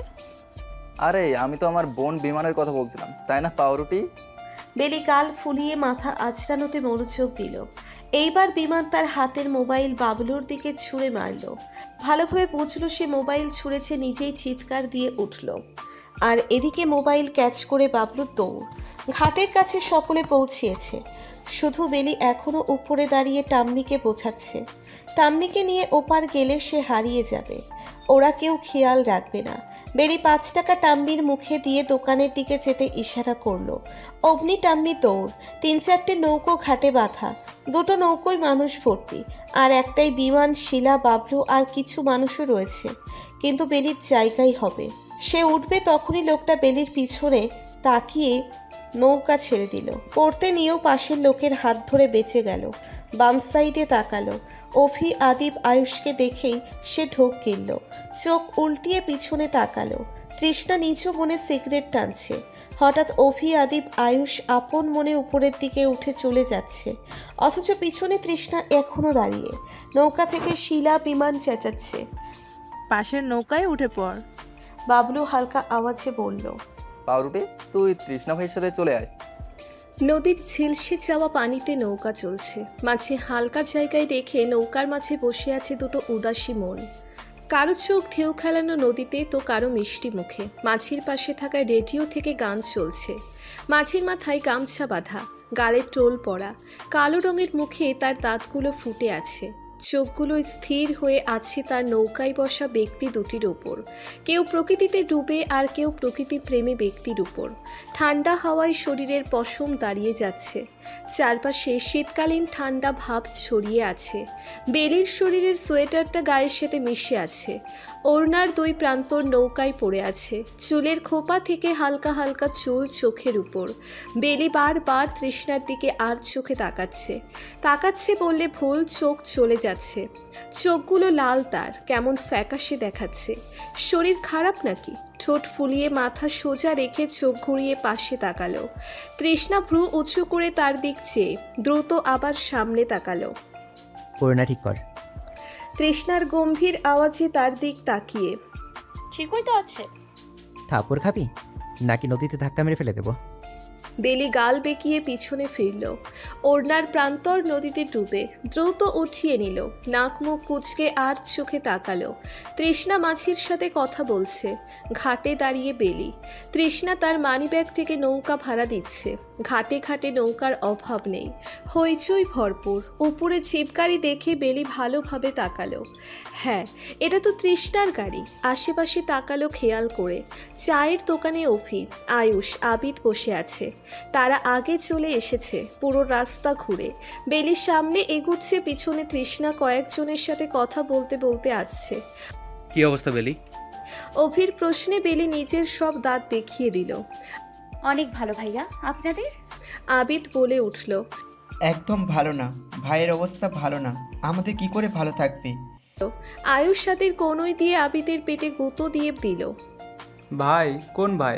আরে আমি তো আমার বোন বিমানের কথা বলছিলাম, তাই না পাউরুটি? বেলি গাল ফুলিয়ে মাথা আঁচড়ানোতে মনোযোগ দিল। এইবার বিমান তার হাতের মোবাইল বাবলুর দিকে ছুঁড়ে মারল। ভালোভাবে বুঝলো সে মোবাইল ছুঁড়েছে, নিজেই চিৎকার দিয়ে উঠল। আর এদিকে মোবাইল ক্যাচ করে বাবলুর দৌড়। ঘাটের কাছে সকলে পৌঁছিয়েছে। শুধু বেলি এখনো উপরে দাঁড়িয়ে টাম্মিকে বোঝাচ্ছে। টাম্মিকে নিয়ে ওপার গেলে সে হারিয়ে যাবে। ওরা কেউ খেয়াল রাখবে না। বেলি পাঁচ টাকা টাম্মির মুখে দিয়ে দোকানের দিকে যেতে ইশারা করলো। অগ্নি টাম্মি দৌড়। তিন চারটে নৌকো ঘাটে বাঁধা। দুটো নৌকোয় মানুষ ভর্তি। আর একটাই বিমান, শিলা, বাবলু আর কিছু মানুষও রয়েছে। কিন্তু বেলির জায়গাই হবে। সে উঠবে তখনই লোকটা বেলির পিছনে তাকিয়ে নৌকা ছেড়ে দিল। পড়তে নিয়েও পাশের লোকের হাত ধরে বেঁচে গেল। বাম সাইডে তাকালো। অভি, আদিব, আয়ুষকে দেখেই সে ঢোক গিলল। চোখ উল্টিয়ে পিছনে তাকালো। তৃষ্ণা নিচু মনে সিগারেট টানছে। হঠাৎ অভি, আদিব, আয়ুষ আপন মনে উপরের দিকে উঠে চলে যাচ্ছে, অথচ পিছনে তৃষ্ণা এখনো দাঁড়িয়ে। নৌকা থেকে শিলা, বিমান চেঁচাচ্ছে, পাশের নৌকায় উঠে পড়। বাবলু হালকা আওয়াজে বলল, পাউরুটি তুই তৃষ্ণা ভাইয়ের সাথে চলে আয়। নদীর ঝিলসে যাওয়া পানিতে নৌকা চলছে। মাঝে হালকা জায়গায় রেখে নৌকার মাঝে বসে আছে দুটো উদাসী মন। কারো চোখ ঢেউ খেলানো নদীতে, তো কারো মিষ্টি মুখে। মাঝির পাশে থাকা রেডিও থেকে গান চলছে। মাঝির মাথায় গামছা বাঁধা, গালে টোল পড়া, কালো রঙের মুখে তার দাঁতগুলো ফুটে আছে। চোখগুলো স্থির হয়ে আছে তার নৌকায় বসা ব্যক্তি দুটির উপর। কেউ প্রকৃতিতে ডুবে আর কেউ প্রকৃতি প্রেমী ব্যক্তির উপর। ঠান্ডা হাওয়ায় শরীরের পশম দাঁড়িয়ে যাচ্ছে। চারপাশে শীতকালীন ঠান্ডা ভাব ছড়িয়ে আছে। বেলির শরীরের সোয়েটারটা গায়ের সাথে মিশে আছে। ওড়নার দুই প্রান্তর নৌকায় পড়ে আছে। চুলের খোপা থেকে হালকা হালকা চুল চোখের উপর। বেলি বারবার তৃষ্ণার দিকে আর চোখে তাকাচ্ছে। তাকাচ্ছে বললে ভুল, চোখ চলে যাচ্ছে। চোখগুলো লাল, তার কেমন ফ্যাকাশে দেখাচ্ছে। শরীর খারাপ নাকি? ঠোঁট ফুলিয়ে মাথা সোজা রেখে চোখ ঘুরিয়ে পাশে তাকালো। তৃষ্ণা ভ্রু উঁচু করে তার দিক চেয়ে দ্রুত আবার সামনে তাকালো। করোনা ঠিক কর। তৃষ্ণার গম্ভীর আওয়াজে তার দিক তাকিয়ে, ঠিকই তো আছে। থাপড় খাবি নাকি নদীতে ধাক্কা মেরে ফেলে দেবো? বেলি গাল বেঁকিয়ে পিছনে ফিরল। ওড়নার প্রান্তর নদীতে ডুবে দ্রুত উঠিয়ে নিল। নাক মুখ কুচকে আর চোখে তাকালো। তৃষ্ণা মাছির সাথে কথা বলছে। ঘাটে দাঁড়িয়ে বেলি। তৃষ্ণা তার মানিব্যাগ থেকে নৌকা ভাড়া দিচ্ছে। ঘাটে ঘাটে নৌকার অভাব নেই, হইচই ভরপুর। উপরে জিপ গাড়ি দেখে বেলি ভালোভাবে তাকালো। হ্যাঁ, এটা তো তৃষ্ণার গাড়ি। আশেপাশে তাকালো খেয়াল করে। চায়ের দোকানে অভি, আয়ুষ, আবিদ বসে আছে। তারা আগে চলে এসেছে পুরো রাস্তা ঘুরে। বেলির সামনে এগুচ্ছে, পিছনে তৃষ্ণা কয়েকজনের সাথে কথা বলতে বলতে আসছে। কি অবস্থা বেলি? অভির প্রশ্নে বেলি নিজের সব দাঁত দেখিয়ে দিল। অনেক ভালো ভাইয়া, আপনাদের? আবিদ বলে উঠল, একদম ভালো না, ভাইয়ের অবস্থা ভালো না, আমাদের কি করে ভালো থাকবে? আয়ুষ সাথের কনুই দিয়ে আবিদের পেটে গুঁতো দিয়ে দিল। ভাই? কোন ভাই?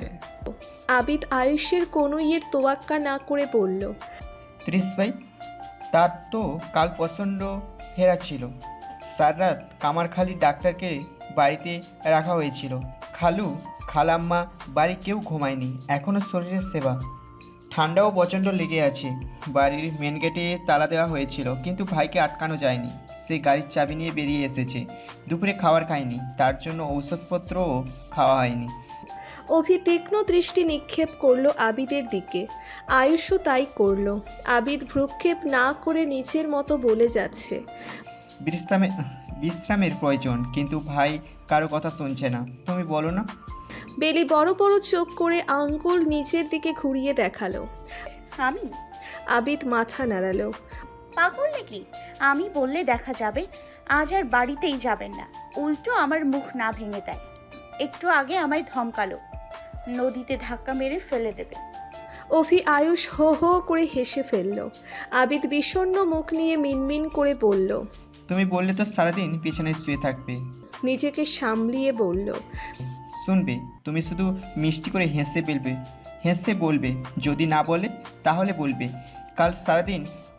আবিদ আয়ুষের কনুইয়ের তোয়াক্কা না করে বলল, ত্রিশ ভাই। তার তো কাল প্রচণ্ড হেরা ছিল। সারা রাত কামারখালি ডাক্তারকে বাড়িতে রাখা হয়েছিল। খালু খালাম্মা বাড়ি কেউ ঘুমায়নি, এখনও শরীরের সেবা। ঠান্ডাও প্রচণ্ড লেগে আছে। বাড়ির মেন গেটে তালা দেওয়া হয়েছিল, কিন্তু ভাইকে আটকানো যায়নি। সে গাড়ির চাবি নিয়ে বেরিয়ে এসেছে। দুপুরে খাবার খায়নি, তার জন্য ঔষধপত্রও খাওয়া হয়নি। অভি তীক্ষ্ণ দৃষ্টি নিক্ষেপ করলো আবিদের দিকে। আয়ুষও তাই করলো। আবিদ ভ্রুক্ষেপ না করে নিচের মতো বলে যাচ্ছে, বিশ্রামে বিশ্রামের প্রয়োজন, কিন্তু ভাই কারো কথা শুনছে না। তুমি বলো না। বেলি বড় বড় চোখ করে আঙ্গুল নিচের দিকে ঘুরিয়ে দেখালো। আমি? আবিদ মাথা নাড়ালো। পাগল নাকি? আমি বললে দেখা যাবে। আজ আর বাড়িতেই যাবেন না, উল্টো আমার মুখ না ভেঙে দেয়। একটু আগে আমায় ধমকালো নদীতে ধাক্কা মেরে ফেলে দেবে। অভি আয়ুষ হো হো করে হেসে ফেলল। আবিদ বিষণ্ণ মুখ নিয়ে মিনমিন করে বলল, তুমি বললে তো সারাদিন পিছনে শুয়ে থাকবে। নিজেকে সামলিয়ে বলল, শুনবে, তুমি শুধু মিষ্টি করে হেসে বলবে, হেসে বলবে। যদি না বলে তাহলে বলবে কাল সারাদিন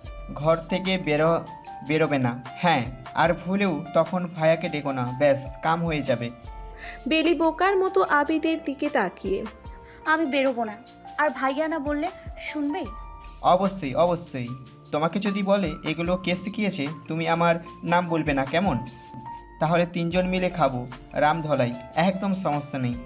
ঘর থেকে বেরো বেরোবে না। হ্যাঁ, আর ভুলেও তখন ভাইয়াকে ডেকো না, ব্যাস কাম হয়ে যাবে। বেলি বোকার মতো আবিদের দিকে তাকিয়ে, আমি বেরোবো না। আর ভাইয়া না বললে শুনবে? অবশ্যই অবশ্যই। তোমাকে যদি বলে এগুলো কে শিখিয়েছে, তুমি আমার নাম বলবে না, কেমন? তাহলে তিনজন মিলে খাবো রামধলাই, একদম সমস্যা নেই।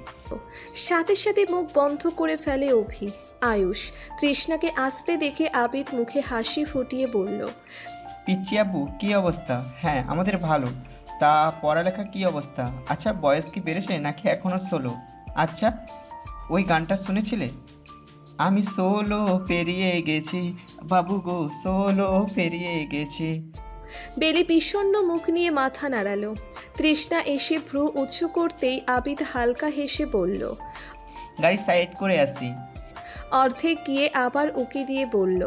সাথে সাথে মুখ বন্ধ করে ফেলে অভি। আয়ুষ তৃষ্ণাকে আসতে দেখে আবিদ মুখে হাসি ফুটিয়ে বলল, পিচ্চি আব্বু কী অবস্থা? হ্যাঁ, আমাদের ভালো। তা পড়ালেখা কী অবস্থা? আচ্ছা, বয়স কি বেড়েছে নাকি এখনও ষোলো? আচ্ছা, ওই গানটা শুনেছিলে? আমি ষোলো পেরিয়ে গেছি বাবু গো, ষোলো পেরিয়ে গেছি। বেলি বিষণ্ণ মুখ নিয়ে মাথা নাড়ালো। তৃষ্ণা এসে ভ্রু উঁচু করতেই আবিদ হালকা হেসে বলল, গাড়ি সাইড করে আসি। অর্ধেক গিয়ে আবার উকি দিয়ে বলল,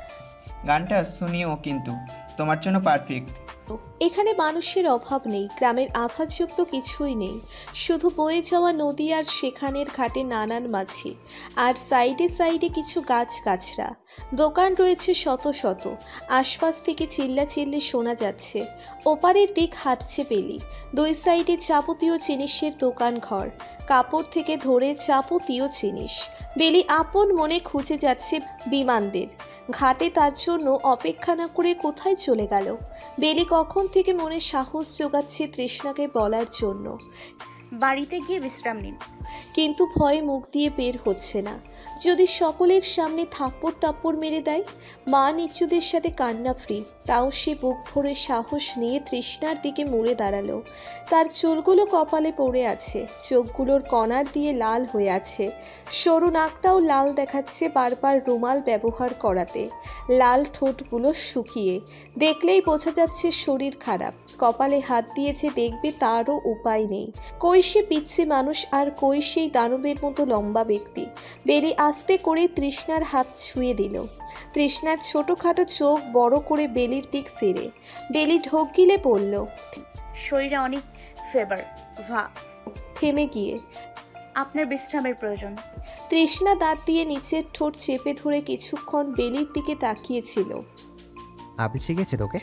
গানটা শুনিও, কিন্তু তোমার জন্য পারফেক্ট। এখানে মানুষের অভাব নেই, গ্রামের আভাসযুক্ত কিছুই নেই, শুধু বয়ে যাওয়া নদী আর সেখানের ঘাটে নানান মাছি, আর সাইডে সাইডে কিছু গাছ গাছড়া। দোকান রয়েছে শত শত। আশপাশ থেকে চিল্লাচিল্লি শোনা যাচ্ছে। ওপারের দিক হাঁটছে বেলি। দুই সাইডে যাবতীয় জিনিসের দোকান ঘর, কাপড় থেকে ধরে যাবতীয় জিনিস। বেলি আপন মনে খুঁজে যাচ্ছে বিমানদের। ঘাটে তার জন্য অপেক্ষা না করে কোথায় চলে গেল? বেলি কখন থেকে মনে সাহস জোগাচ্ছে তৃষ্ণাকে বলার জন্য, বাড়িতে গিয়ে বিশ্রাম নিন। কিন্তু ভয়ে মুখ দিয়ে বের হচ্ছে না। যদি সকলের সামনে থাপ্পড় টাপ্পড় মেরে দেয়, মা নিচুদের সাথে কান্না ফ্রি। তাও সে বুক ভরে সাহস নিয়ে তৃষ্ণার দিকে মুড়ে দাঁড়ালো। তার চুলগুলো কপালে পড়ে আছে, চোখগুলোর কণার দিয়ে লাল হয়ে আছে, সরু নাকটাও লাল দেখাচ্ছে বারবার রুমাল ব্যবহার করাতে। লাল ঠোঁটগুলো শুকিয়ে, দেখলেই বোঝা যাচ্ছে শরীর খারাপ। কপালে হাত দিয়েছে দেখবে তারও উপায় নেই। কই সে পিচ্ছে মানুষ আর কই সেই দানবের মতো লম্বা ব্যক্তি। বেলি আস্তে করে তৃষ্ণার হাত ছুঁয়ে দিল। তৃষ্ণার ছোটোখাটো চোখ বড় করে বেলির দিক ফেরে। বেলি ঢোক গিলে পড়ল। শরীরে অনেক ফেভার ভা থেমে গিয়ে, আপনার বিশ্রামের প্রয়োজন। তৃষ্ণা দাঁত দিয়ে নিচের ঠোঁট চেপে ধরে কিছুক্ষণ বেলির দিকে তাকিয়েছিল। আপনি শিখেছে তোকে?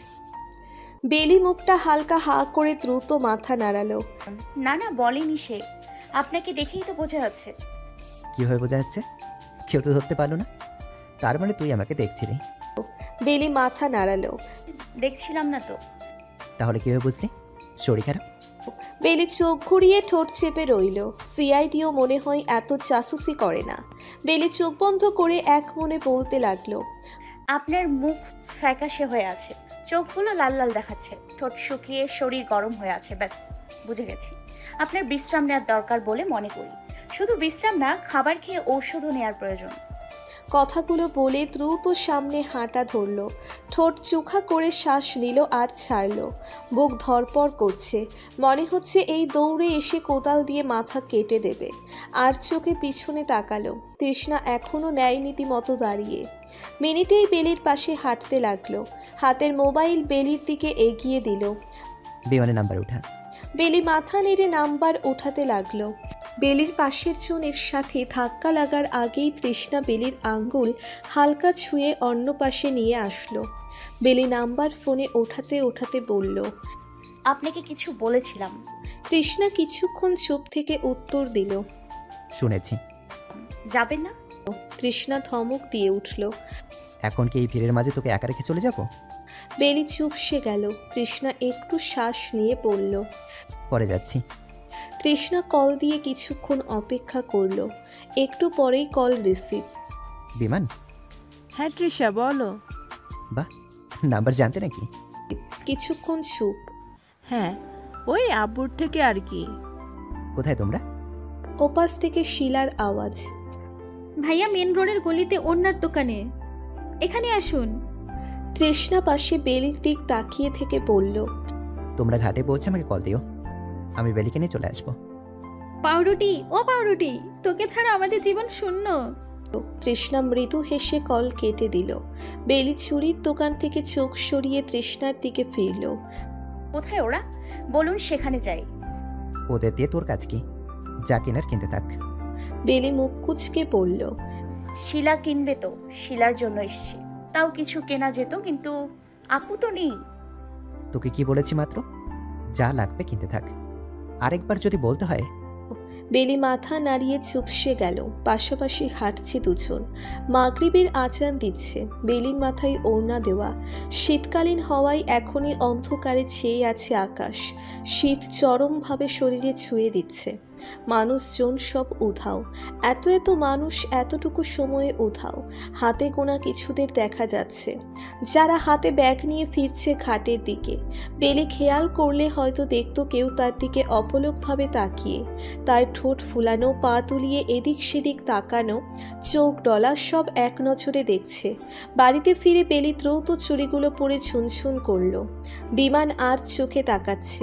বেলি মুখটা হালকা হা করে দ্রুত মাথা নাড়ালো। না না বলেনি সে, আপনাকে দেখেই তো বোঝা যাচ্ছে। কীভাবে বোঝা যাচ্ছে? কেউ তো ধরতে পারলো না। তার মানে তুই আমাকে দেখছিলি? বেলি মাথা নাড়ালো। দেখছিলাম না তো। তাহলে কীভাবে বুঝলি? শরীর খারাপ? বেলি চোখ ঘুরিয়ে ঠোঁট চেপে রইল। সিআইডিও মনে হয় এত জাসুসি করে না। বেলি চোখ বন্ধ করে এক মনে বলতে লাগলো, আপনার মুখ ফ্যাকাশে হয়ে আছে, চোখগুলো লাল লাল দেখাচ্ছে, ঠোঁট শুকিয়ে শরীর গরম হয়ে আছে। ব্যাস বুঝে গেছি। আপনার বিশ্রাম নেওয়ার দরকার বলে মনে করি। শুধু বিশ্রাম না, খাবার খেয়ে ঔষধও নেওয়ার প্রয়োজন। কথাগুলো বলে দ্রুত সামনে হাঁটা ধরল। ঠোঁট চোখা করে শ্বাস নিল আর ছাড়ল। বুক ধরপড় করছে, মনে হচ্ছে এই দৌড়ে এসে কোদাল দিয়ে মাথা কেটে দেবে। আর চোখে পিছনে তাকালো। তৃষ্ণা এখনও ন্যায় নীতি মতো দাঁড়িয়ে। মিনিটেই বেলির পাশে হাঁটতে লাগলো। হাতের মোবাইল বেলির দিকে এগিয়ে দিল। বিমানের নাম্বার উঠা। বেলি মাথা নেড়ে নাম্বার উঠাতে লাগলো। বেলির পাশের জনের সাথে ধাক্কা লাগার আগেই তৃষ্ণা বেলির আঙ্গুল হালকা ছুঁয়ে অন্য পাশে নিয়ে আসলো। বেলি নাম্বার ফোনে ওঠাতে ওঠাতে বলল, আপনাকে কিছু বলেছিলাম। তৃষ্ণা কিছুক্ষণ চুপ থেকে উত্তর দিল, শুনেছি। যাবেন না? তৃষ্ণা ধমক দিয়ে উঠল, এখন কি এই ভিড়ের মাঝে তোকে একা রেখে চলে যাব? বেলি চুপসে গেল। তৃষ্ণা একটু শ্বাস নিয়ে পড়ল, পরে যাচ্ছি। তৃষ্ণা কল দিয়ে কিছুক্ষণ অপেক্ষা করলো। একটু পরেই কল রিসিভ। বিমান? হ্যাঁ তৃষা বলো। বাহ, নাম্বার জানতে নাকি? কিছুক্ষণ চুপ। হ্যাঁ ওই আব্বুর থেকে আর কি। কোথায় তোমরা? ওপাশ থেকে শিলার আওয়াজ, ভাইয়া মেন রোডের গলিতে অন্যার দোকানে, এখানে আসুন। তৃষ্ণা পাশে বেলির দিক তাকিয়ে থেকে বলল, তোমরা ঘাটে পৌঁছে আমাকে কল দিও, আমি বেলিকে নিয়ে চলে আসবো। পাউরুটি ও পাউরুটি, তোকে ছাড়া আমাদের জীবন শূন্য। তৃষ্ণা মৃদু হেসে কল কেটে দিল। বেলি চুরির দোকান থেকে চোখ সরিয়ে তৃষ্ণার দিকে ফিরল। কোথায় ওরা? বলুন সেখানে যাই। ওদের দিয়ে তোর কাজ কি? যা কেনার কিনতে থাক। বেলি মুখ কুচকে পড়ল, শিলা কিনবে তো, শিলার জন্য এসছি। তাও কিছু কেনা যেত, কিন্তু আপু তো নেই। তোকে কি বলেছি মাত্র? যা লাগবে কিনতে থাক। আরেকবার যদি বলতে হয়। বেলি মাথা নাড়িয়ে চুপসে গেল। পাশাপাশি হাঁটছে দুজন। মাগরিবের আজান দিচ্ছে। বেলির মাথায় ওড়না দেওয়া। শীতকালীন হওয়ায় এখনই অন্ধকারে ছেয়ে আছে আকাশ। শীত চরমভাবে শরীরে ছুঁয়ে দিচ্ছে। মানুষজন সব উধাও। এত এত মানুষ এতটুকু সময়ে উধাও। হাতে গোনা কিছুদের দেখা যাচ্ছে, যারা হাতে ব্যাগ নিয়ে ফিরছে ঘাটের দিকে। বেলি খেয়াল করলে হয়তো দেখতো কেউ তার দিকে অপলকভাবে তাকিয়ে। তার ঠোঁট ফুলানো, পা তুলিয়ে এদিক সেদিক তাকানো, চোখ ডলা, সব এক নজরে দেখছে। বাড়িতে ফিরে বেলি দ্রুত চুড়িগুলো পরে ঝুনঝুন করল। বিমান আর চোখে তাকাচ্ছে।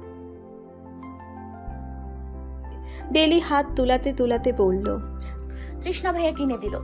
বেলি হাত তুলাতে তুলাতে বলল, তৃষ্ণা ভাইয়া কিনে দিল।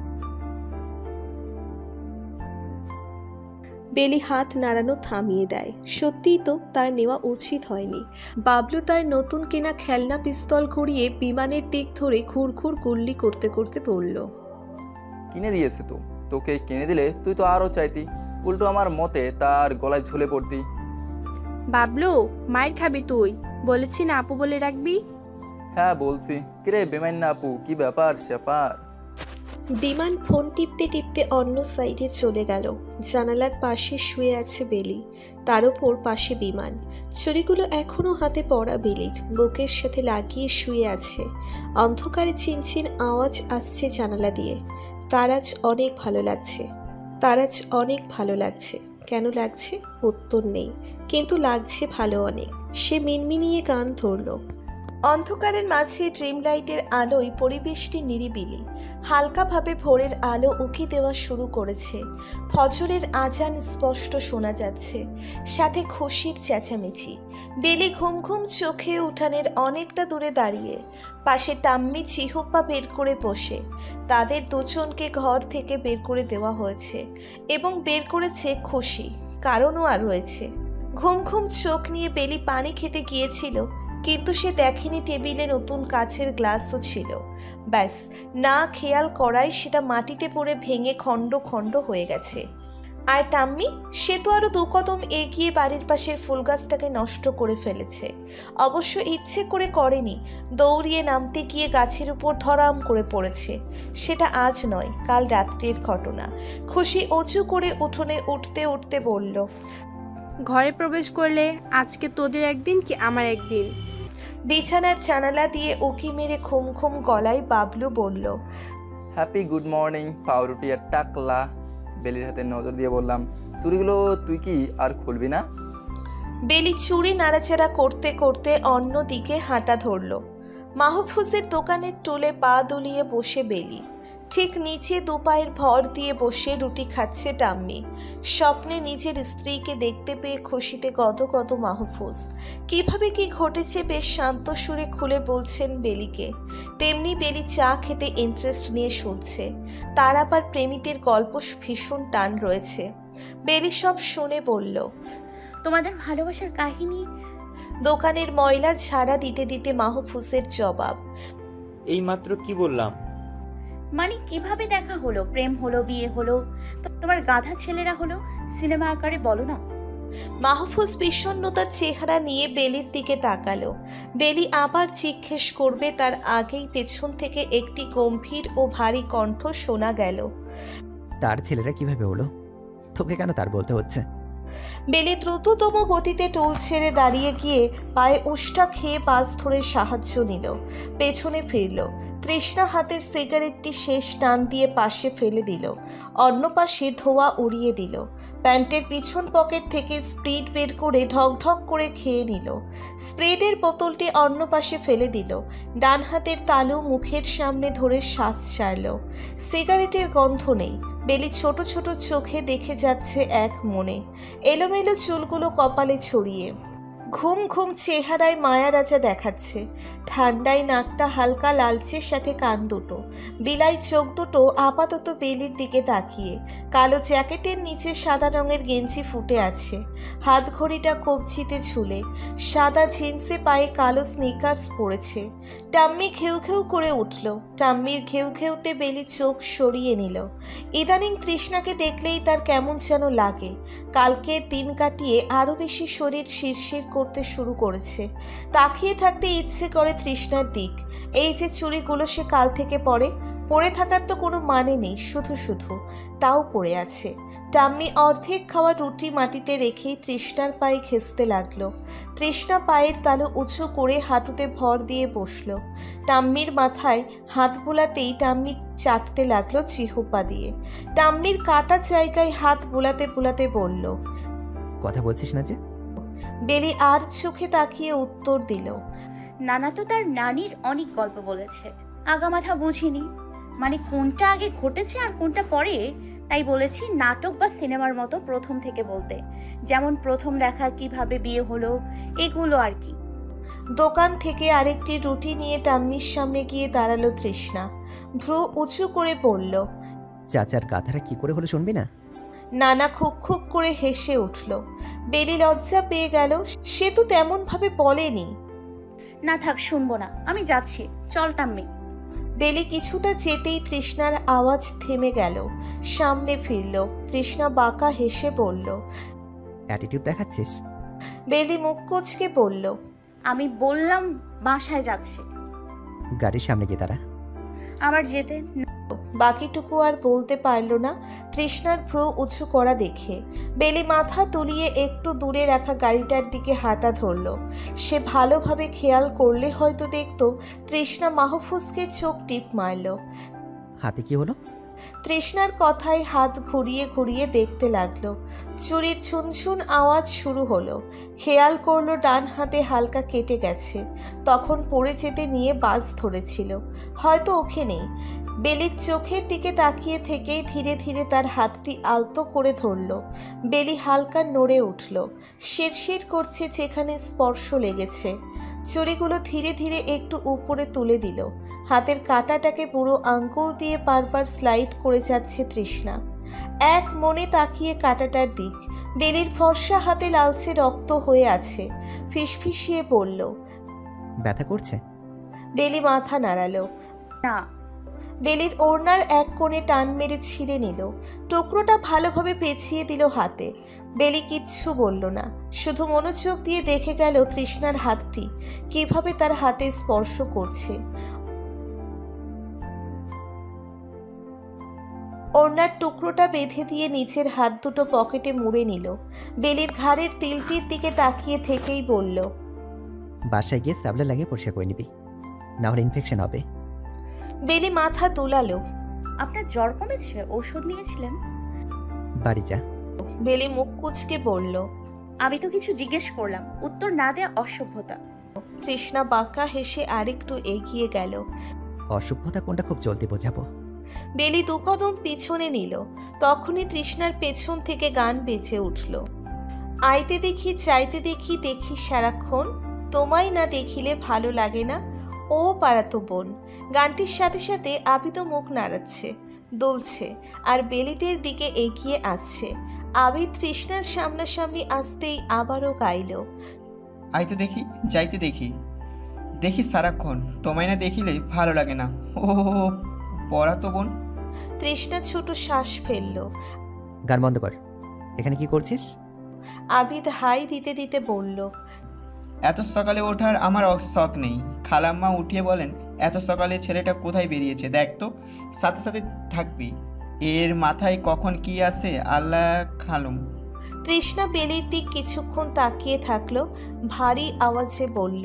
বেলি হাত নাড়ানো থামিয়ে দেয়। সত্যিই তো তার নেওয়া উচিত হয়নি। বাবলু তার নতুন কেনা খেলনা পিস্তল ঘুরিয়ে বিমানের দিক ধরে ঘুরঘুর গুল্লি করতে করতে বলল, কিনে দিয়েছে তো, তোকে কিনে দিলে তুই তো আরও চাইতি। উল্টো আমার মতে তার গলায় ঝুলে পড়তি। বাবলু, মায়ের খাবি তুই? বলেছি না আপু বলে রাখবি। হ্যাঁ বলছি। কিরে বেমাইন না আপু, কি ব্যাপার স্যাপার? বিমান ফোন টিপতে টিপতে অন্য সাইডে চলে গেল। জানালার পাশে শুয়ে আছে বেলি, তার ওপর পাশে বিমান। ছুরিগুলো এখনও হাতে পড়া বেলির, বুকের সাথে লাগিয়ে শুয়ে আছে। অন্ধকারে চিনচিন আওয়াজ আসছে জানালা দিয়ে। তার আজ অনেক ভালো লাগছে, তার আজ অনেক ভালো লাগছে। কেন লাগছে উত্তর নেই, কিন্তু লাগছে ভালো অনেক। সে মিনমিনিয়ে গান ধরল। অন্ধকারের মাঝে ড্রিম লাইটের আলোয় পরিবেশটি নিরিবিলি। হালকাভাবে ভোরের আলো উকি দেওয়া শুরু করেছে। ফজরের আজান স্পষ্ট শোনা যাচ্ছে, সাথে খুশির চেঁচামেচি। বেলি ঘুম ঘুম চোখে উঠানের অনেকটা দূরে দাঁড়িয়ে, পাশে টাম্মি চিহুপ্পা বের করে বসে। তাদের দুজনকে ঘর থেকে বের করে দেওয়া হয়েছে এবং বের করেছে খুশি, কারণও আর রয়েছে। ঘুম ঘুম চোখ নিয়ে বেলি পানি খেতে গিয়েছিল, কিন্তু সে দেখেনি টেবিলে নতুন কাচের গ্লাসও ছিল। ব্যাস, না খেয়াল করায় সেটা মাটিতে পড়ে ভেঙে খণ্ড খণ্ড হয়ে গেছে। আর টাম্মি, সে তো আরও দু কদম এগিয়ে বাড়ির পাশের ফুল গাছটাকে নষ্ট করে ফেলেছে। অবশ্য ইচ্ছে করে করেনি, দৌড়িয়ে নামতে গিয়ে গাছের উপর ধরাম করে পড়েছে। সেটা আজ নয়, কাল রাত্রের ঘটনা। খুশি উঁচু করে উঠোনে উঠতে উঠতে বলল, ঘরে প্রবেশ করলে আজকে তোদের একদিন কি আমার একদিন। বিছানার জানালা দিয়ে উকি মেরে ঘুম ঘুম গলায় বাবলু বলল, হ্যাপি গুড মর্নিং পাউরুটি আর টাকলা। বেলির হাতে নজর দিয়ে বললাম, চুড়িগুলো তুই কি আর খুলবি না? বেলি চুড়ি নাড়াচাড়া করতে করতে অন্য দিকে হাঁটা ধরল। মাহফুজের দোকানের টুলে পা দুলিয়ে বসে বেলি, ঠিক নিচে দুপায়ের ভর দিয়ে বসে রুটি খাচ্ছে টাম্মি। স্বপ্নে নিজের স্ত্রীকে দেখতে পেয়ে খুশিতে গদগদ মাহফুজ। কিভাবে কি ঘটেছে বেশ শান্ত সুরে খুলে বলছেন বেলিকে। তেমনি বেলি চা খেতে ইন্টারেস্ট নিয়ে শুনছে। তার আবার প্রেমিতের গল্প ভীষণ টান রয়েছে। বেলি সব শুনে বলল, তোমাদের ভালোবাসার কাহিনী। দোকানের ময়লা ঝাড়া দিতে দিতে মাহফুজের জবাব, এইমাত্র কি বললাম? মানে কিভাবে দেখা হলো, প্রেম হলো, বিয়ে হলো, তোমার গাধা ছেলেরা হলো, সিনেমা আকারে বলো না। মাহফুজ বিষণ্ণতার চেহারা নিয়ে বেলির দিকে তাকালো। বেলি আবার জিজ্ঞেস করবে তার আগেই পেছন থেকে একটি গম্ভীর ও ভারী কণ্ঠ শোনা গেল, তার ছেলেরা কিভাবে হলো? তোকে কেন তার বলতে হচ্ছে? বেলি দ্রুততম গতিতে টোল ছেড়ে দাঁড়িয়ে গিয়ে পায়ে উষ্টা খেয়ে পাশ ধরে সাহায্য নিল। পেছনে ফিরল। তৃষ্ণা হাতের সিগারেটটি শেষ টান দিয়ে পাশে ফেলে দিল, অন্য পাশে ধোঁয়া উড়িয়ে দিল। প্যান্টের পিছন পকেট থেকে স্প্রিট বের করে ঢক ঢক করে খেয়ে নিল। স্প্রিটের বোতলটি অন্য পাশে ফেলে দিল। ডান হাতের তালু মুখের সামনে ধরে শ্বাস ছাড়ল। সিগারেটের গন্ধ নেই। বেলি ছোট ছোট চোখে দেখে যাচ্ছে এক মনে। এলোমেলো চুলগুলো কপালে ছড়িয়ে, ঘুম ঘুম চেহারায় মায়া রাজা দেখাচ্ছে। ঠান্ডায় নাকটা হালকা লালচের সাথে কান দুটো, বিলাই চোখ দুটো আপাতত বেলির দিকে তাকিয়ে। কালো জ্যাকেটের নিচে সাদা রঙের গেঞ্জি ফুটে আছে, হাত ঘড়িটা কবজিতে ঝুলে। সাদা জিন্সে পায়ে কালো স্নিকার্স পরেছে। টাম্মি ঘেউ ঘেউ করে উঠল। টাম্মির ঘেউ ঘেউতে বেলি চোখ সরিয়ে নিল। ইদানিং তৃষ্ণাকে দেখলেই তার কেমন যেন লাগে। কালকের দিন কাটিয়ে আরও বেশি শরীর শিরশির করতে শুরু করেছে। তাকিয়ে থাকতে ইচ্ছে করে তৃষ্ণার দিক। এই যে চুড়িগুলো সে কাল থেকে পরে, পরে থাকার তো কোনো মানে নেই, শুধু শুধু তাও পড়ে আছে। টাম্মি অর্ধেক খাওয়া রুটি মাটিতে রেখেই তৃষ্ণার পায়ে ঘেঁষতে লাগলো। তৃষ্ণা পায়ের তালু উঁচু করে হাঁটুতে ভর দিয়ে বসলো। টাম্মির মাথায় হাত বোলাতেই টাম্মি চাটতে লাগলো চিহুপা দিয়ে। টাম্মির কাটা জায়গায় হাত বোলাতে বোলাতে বলল, কথা বলছিস না যে? বেলি আর চোখে তাকিয়ে উত্তর দিল, নানা তো তার নানির অনেক গল্প বলেছে, আগামাথা বুঝিনি, মানে কোনটা আগে ঘটেছে আর কোনটা পরে, তাই বলেছি নাটক বা সিনেমার মতো প্রথম থেকে বলতে, যেমন প্রথম দেখা, কিভাবে বিয়ে হলো, এগুলো আর কি। দোকান থেকে আরেকটি রুটি নিয়ে টাম্মির সামনে গিয়ে দাঁড়ালো তৃষ্ণা। ভ্রু উঁচু করে পড়ল, চাচার গাধারা কি করে হলো শুনবি না? নানা খুক খুক করে হেসে উঠল। বেলি লজ্জা পেয়ে গেল, সে তো তেমন ভাবে বলেনি। না থাক, শুনবো না, আমি যাচ্ছি, চল টাম্মি। বেলি কিছুটা যেতেই তৃষ্ণার আওয়াজ থেমে গেল। সামনে ফিরল। তৃষ্ণা বাঁকা হেসে বলল, অ্যাটিটিউড দেখাচ্ছিস? বেলি মুখ কুঁচকে বলল, আমি বললাম বাসায় যাচ্ছে। গাড়ির সামনে গিয়ে দাঁড়া। আমার যেতে। বাকিটুকু আর বলতে পারল না তৃষ্ণার ভ্রু উঁচু করা দেখে। বেলি মাথা তুলিয়ে একটু দূরে রাখা গাড়িটার দিকে হাঁটা ধরল। সে ভালোভাবে খেয়াল করলে হয়তো দেখত তৃষ্ণা মাহফুজকে চোখ টিপ মারল। হাতে কি হলো? তৃষ্ণার কথায় হাত ঘুরিয়ে ঘুরিয়ে দেখতে লাগলো। চুরির ছুনছুন আওয়াজ শুরু হলো। খেয়াল করলো ডান হাতে হালকা কেটে গেছে, তখন পড়ে যেতে নিয়ে বাজ ধরেছিল, হয়তো ওকে নেই। বেলির চোখের দিকে তাকিয়ে থেকেই ধীরে ধীরে তার হাতটি আলতো করে ধরল। বেলি হালকা নড়ে উঠল, শিরশির করছে যেখানে স্পর্শ লেগেছে। চুড়িগুলো ধীরে ধীরে একটু উপরে তুলে দিল। হাতের কাঁটাটাকে পুরো আঙ্গুল দিয়ে বারবার স্লাইড করে যাচ্ছে তৃষ্ণা। এক মনে তাকিয়ে কাঁটাটার দিক। বেলির ফর্সা হাতে লালচে রক্ত হয়ে আছে। ফিসফিসিয়ে পড়ল, ব্যথা করছে? বেলি মাথা নাড়ালো। না। বেলির ওড়নার এক কোণে টান মেরে ছিঁড়ে নিল। টুকরোটা ভালোভাবে পেঁচিয়ে দিল হাতে। বেলি কিচ্ছু বলল না, শুধু মনোযোগ দিয়ে দেখে গেল তৃষ্ণার হাতটি কিভাবে তার হাতে স্পর্শ করছে। ওড়নার টুকরোটা বেঁধে দিয়ে নিচের হাত দুটো পকেটে মুড়ে নিল। বেলির ঘাড়ের তিলটির দিকে তাকিয়ে থেকেই বলল, বাসায় গিয়ে সাবলে লাগিয়ে পরিষ্কার করে নিবি, না হলে ইনফেকশন হবে। বেলি মাথা তোলালো। আপনার জ্বর কমেছে? ঔষধ নিয়েছিলেন? বাড়ি যা। বেলি মুখ কুচকে বলল, আমি তো কিছু জিজ্ঞেস করলাম, উত্তর না দেয়া অসভ্যতা। তৃষ্ণা বাঁকা হেসে আরেকটু এগিয়ে গেল। অসভ্যতা কোনটা খুব জলদি বোঝাবো। বেলি দু কদম পিছনে নিল। তখনই তৃষ্ণার পেছন থেকে গান বেজে উঠল। আইতে দেখি চাইতে দেখি দেখি সারাক্ষণ, তোমায় না দেখিলে ভালো লাগে না ও পাড়াতো বোন। গানটির সাথে সাথে আবিদ মুখ নাড়াচ্ছে, দুলছে আর বেলিদের দিকে এগিয়ে আসছে। আবিদ তৃষ্ণার সামনাসামনি আসতেই আবারও গাইল, আইতে দেখি যাইতে দেখি দেখি সারাক্ষণ, তোমায় না দেখিলে ভালো লাগে না ও পড়াতো বোন। তৃষ্ণা ছোট শ্বাস ফেলল। গান বন্ধ কর, এখানে কি করছিস? আবিদ হাই দিতে দিতে বলল, এত সকালে ওঠার আমার শখ নেই। খালাম্মা উঠিয়ে বলেন, এত সকালে ছেলেটা কোথায় বেরিয়েছে দেখ তো, সাথে সাথে থাকবি, এর মাথায় কখন কি আসে আল্লাহ খালুম। তৃষ্ণা বেলির দিক কিছুক্ষণ তাকিয়ে থাকলো, ভারী আওয়াজে বলল,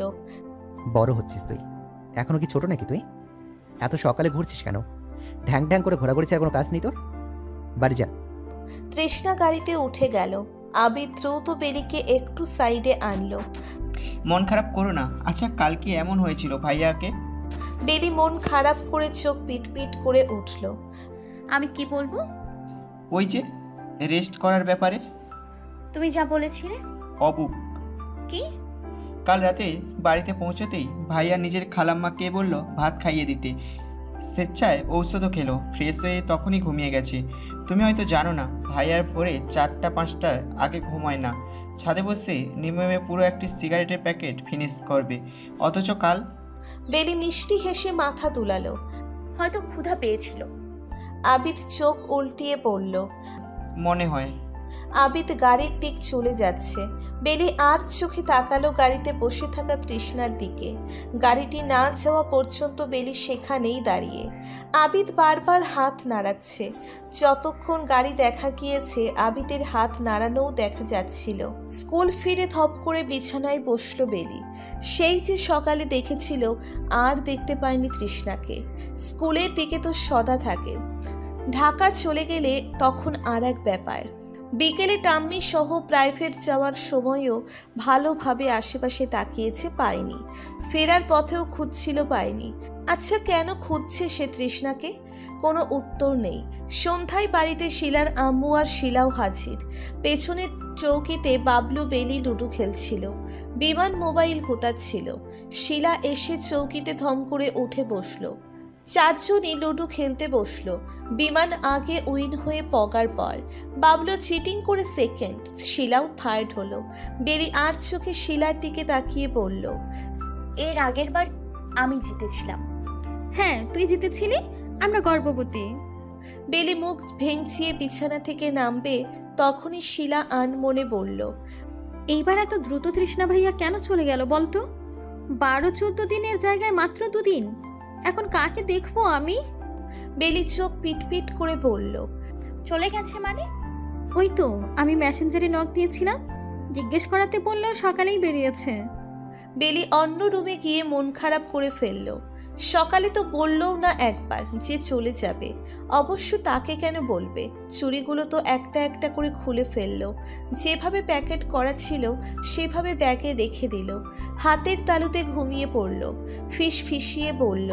বড় হচ্ছিস তুই, এখনো কি ছোট নাকি তুই? এত সকালে ঘুরছিস কেন? ঢ্যাং ঢ্যাং করে ঘোরাঘুরি ছাড়া কোনো কাজ নেই তোর? বাড়ি যা। তৃষ্ণা গাড়িতে উঠে গেল। আবিদ দ্রুত বেলিকে একটু সাইডে আনলো। মন খারাপ করো না। আচ্ছা কালকে এমন হয়েছিল ভাইয়াকে? বেলি মন খারাপ করে চোখ পিটপিট করে উঠল। আমি কি বলবো? ওই যে রেস্ট করার ব্যাপারে তুমি যা বলেছিলে। অবুক কি? কাল রাতে বাড়িতে পৌঁছতেই ভাইয়া নিজের খালাম্মাকে বলল ভাত খাইয়ে দিতে, স্বেচ্ছায় ঔষধও খেলো, ফ্রেশ হয়ে তখনই ঘুমিয়ে গেছে। তুমি হয়তো জানো না, ভাইয়ার ভোরে চারটা পাঁচটার আগে ঘুমায় না, ছাদে বসে নির্মমে পুরো একটি সিগারেটের প্যাকেট ফিনিশ করবে। অথচ কাল। বেলি মিষ্টি হেসে মাথা তুলালো। হয়তো ক্ষুধা পেয়েছিল। আবিদ চোখ উল্টিয়ে পড়ল। মনে হয়। আবিদ গাড়ির দিক চলে যাচ্ছে। বেলি আর চোখে তাকালো গাড়িতে বসে থাকা তৃষ্ণার দিকে। গাড়িটি না যাওয়া পর্যন্ত বেলি সেখানেই দাঁড়িয়ে। আবিদ বারবার হাত নাড়াচ্ছে। যতক্ষণ গাড়ি দেখা গিয়েছে আবিদের হাত নাড়ানোও দেখা যাচ্ছিল। স্কুল ফিরে ধপ করে বিছানায় বসল বেলি। সেই যে সকালে দেখেছিল আর দেখতে পায়নি তৃষ্ণাকে। স্কুলের দিকে তো সদা থাকে, ঢাকা চলে গেলে তখন আর এক ব্যাপার। বিকেলে টাম্মি সহ প্রাইভেট যাওয়ার সময়ও ভালোভাবে আশেপাশে তাকিয়েছে, পায়নি। ফেরার পথেও খুঁজছিল, পায়নি। আচ্ছা কেন খুঁজছে সে তৃষ্ণাকে? কোনো উত্তর নেই। সন্ধ্যায় বাড়িতে শিলার আম্মু আর শিলাও হাজির। পেছনের চৌকিতে বাবলু বেলি লুডো খেলছিল। বিমান মোবাইল কোতাচ্ছিল। শিলা এসে চৌকিতে থম করে উঠে বসলো। চারজনই লুডো খেলতে বসলো। বিমান আগে উইন হয়ে পগার পর বাবলু চিটিং করে সেকেন্ড, শিলাও থার্ড হলো। বেলি আর চোখে শিলার দিকে তাকিয়ে বলল, এর আগের বার আমি জিতেছিলাম। হ্যাঁ তুই জিতেছিলি, আমরা গর্ববতী। বেলি মুখ ভেঙচিয়ে বিছানা থেকে নামবে তখনই শিলা আনমনে বলল, এইবার এত দ্রুত তৃষ্ণা ভাইয়া কেন চলে গেল বলতো? বারো চোদ্দ দিনের জায়গায় মাত্র দুদিন। এখন কাকে দেখবো আমি? বেলি চোখ পিটপিট করে বলল, চলে গেছে মানে? ওই তো আমি মেসেঞ্জারে নক দিয়েছিলাম, জিজ্ঞেস করাতে বললো সকালেই বেরিয়েছে। বেলি অন্য রুমে গিয়ে মন খারাপ করে ফেলল। সকালে তো বললও না একবার যে চলে যাবে, অবশ্য তাকে কেন বলবে? চুড়িগুলো তো একটা একটা করে খুলে ফেলল, যেভাবে প্যাকেট করা ছিল সেভাবে ব্যাগে রেখে দিল। হাতের তালুতে ঘুমিয়ে পড়ল। ফিস ফিসিয়ে বলল,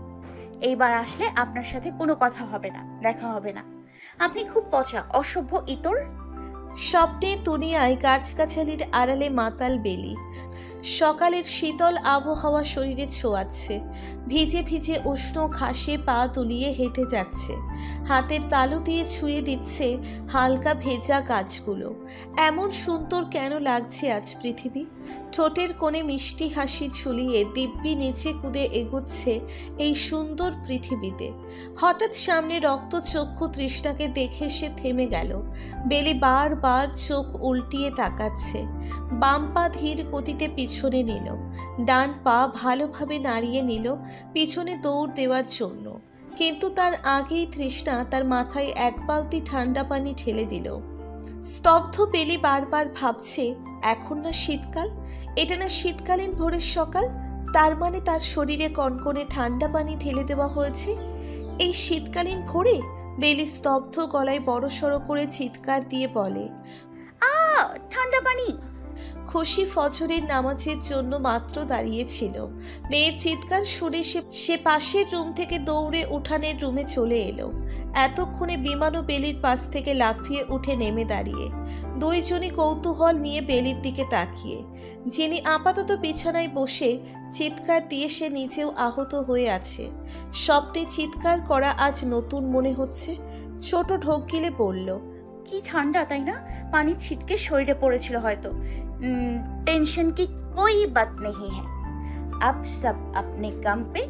এইবার আসলে আপনার সাথে কোনো কথা হবে না, দেখা হবে না। আপনি খুব পচা, অসভ্য ইতর। স্বপ্নের দুনিয়ায় গাছগাছালির আড়ালে মাতাল বেলি। সকালের শীতল আবহাওয়া শরীরে ছোঁয়াচ্ছে। ভিজে ভিজে উষ্ণ ঘাসে পা তুলিয়ে হেঁটে যাচ্ছে। হাতের তালু দিয়ে ছুঁয়ে দিচ্ছে হালকা ভেজা গাছগুলো। এমন সুন্দর কেন লাগছে আজ পৃথিবী? ঠোঁটের কোণে মিষ্টি হাসি ঝুলিয়ে দিব্যি নিচে কুদে এগোচ্ছে এই সুন্দর পৃথিবীতে। হঠাৎ সামনে রক্তচক্ষু তৃষ্ণাকে দেখে সে থেমে গেল। বেলি বারবার চোখ উল্টিয়ে তাকাচ্ছে। বাম পা ধীর গতিতে পিছনে নিল, ডান পা ভালোভাবে নাড়িয়ে নিল পিছনে দৌড় দেওয়ার জন্য। কিন্তু তার আগেই তৃষ্ণা তার মাথায় এক বালতি ঠান্ডা পানি ঢেলে দিল। স্তব্ধ বেলি বারবার ভাবছে, এখন না শীতকাল, এটা না শীতকালীন ভোরের সকাল, তার মানে তার শরীরে কনকনে ঠান্ডা পানি ঢেলে দেওয়া হয়েছে এই শীতকালীন ভোরে। বেলি স্তব্ধ গলায় বড়সড় করে চিৎকার দিয়ে বলে, আ ঠান্ডা পানি। খুশি ফজরের নামাজের জন্য মাত্র দাঁড়িয়েছিল। মেয়ের চিৎকার শুনে সে সে পাশের রুম থেকে দৌড়ে উঠানের রুমে চলে এলো। এতক্ষণে বিমানও বেলির পাশ থেকে লাফিয়ে উঠে নেমে দাঁড়িয়ে, দুইজনই কৌতূহল নিয়ে বেলির দিকে তাকিয়ে। যিনি আপাতত বিছানায় বসে চিৎকার দিয়ে সে নিজেও আহত হয়ে আছে। স্বপ্নে চিৎকার করা আজ নতুন মনে হচ্ছে। ছোট ঢোক গিলে বলল, কি ঠান্ডা তাই না? পানি ছিটকে শরীরে পড়েছিল হয়তো। টেंशन की कोई बात नहीं है, अब सब अपने काम पे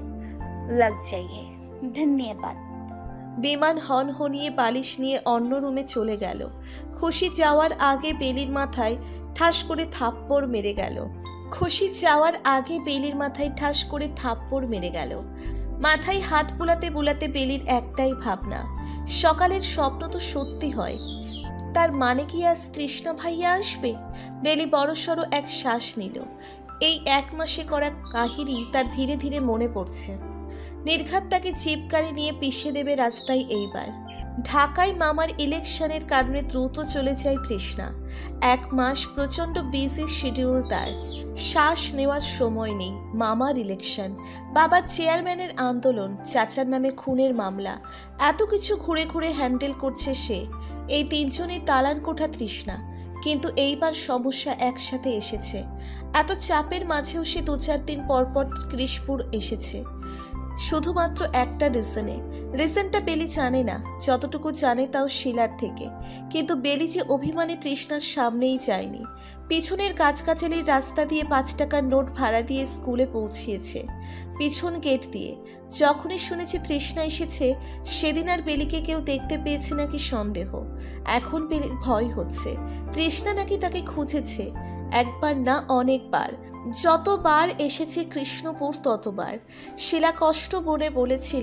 लग जाइए, धन्यवाद। বিমান হন হনিয়ে বালিশ নিয়ে অন্য রুমে চলে গেল। খুশি যাওয়ার আগে বেলির মাথায় ঠাস করে থাপ্পড় মেরে গেল খুশি যাওয়ার আগে বেলির মাথায় ঠাস করে থাপ্পড় মেরে গেল মাথায় হাত বুলাতে বুলাতে বেলির একটাই ভাবনা, সকালের স্বপ্ন তো সত্যি হয়। তার মানে কি আজ তৃষ্ণা ভাইয়া আসবে? বেলি বড়সড় এক শ্বাস নিল। এই এক মাসে করা কাহিনী তার ধীরে ধীরে মনে পড়ছে। নির্ঘাত তাকে জিপ গাড়ি নিয়ে পিষে দেবে রাস্তায়। এইবার ঢাকায় মামার ইলেকশনের কারণে দ্রুত চলে যায় তৃষ্ণা। এক মাস প্রচণ্ড বিজি শিডিউল তার, শ্বাস নেওয়ার সময় নেই। মামার ইলেকশন, বাবার চেয়ারম্যানের আন্দোলন, চাচার নামে খুনের মামলা, এত কিছু ঘুরে ঘুরে হ্যান্ডেল করছে সে। এই তিনজনের দালান কোঠা তৃষ্ণা, কিন্তু এইবার সমস্যা একসাথে এসেছে। এত চাপের মাঝেও সে দু চার দিন পরপর কৃষ্ণপুর এসেছে শুধুমাত্র একটা রিজনে। রিজনটা বেলি জানে না, যতটুকু জানে তাও শিলার থেকে। কিন্তু বেলি যে অভিমানে তৃষ্ণার সামনেই যায়নি, পিছনের গাছগাছালির রাস্তা দিয়ে পাঁচ টাকার নোট ভাড়া দিয়ে স্কুলে পৌঁছিয়েছে, পিছন গেট দিয়ে। যখনই শুনেছে তৃষ্ণা এসেছে, সেদিন আর বেলিকে কেউ দেখতে পেয়েছে নাকি সন্দেহ। এখন বেলির ভয় হচ্ছে, তৃষ্ণা নাকি তাকে খুঁজেছে। একবার না অনেকবার, যতবার এসেছে কৃষ্ণপুর ততবার। শিলা কষ্ট মনে বলেছিল,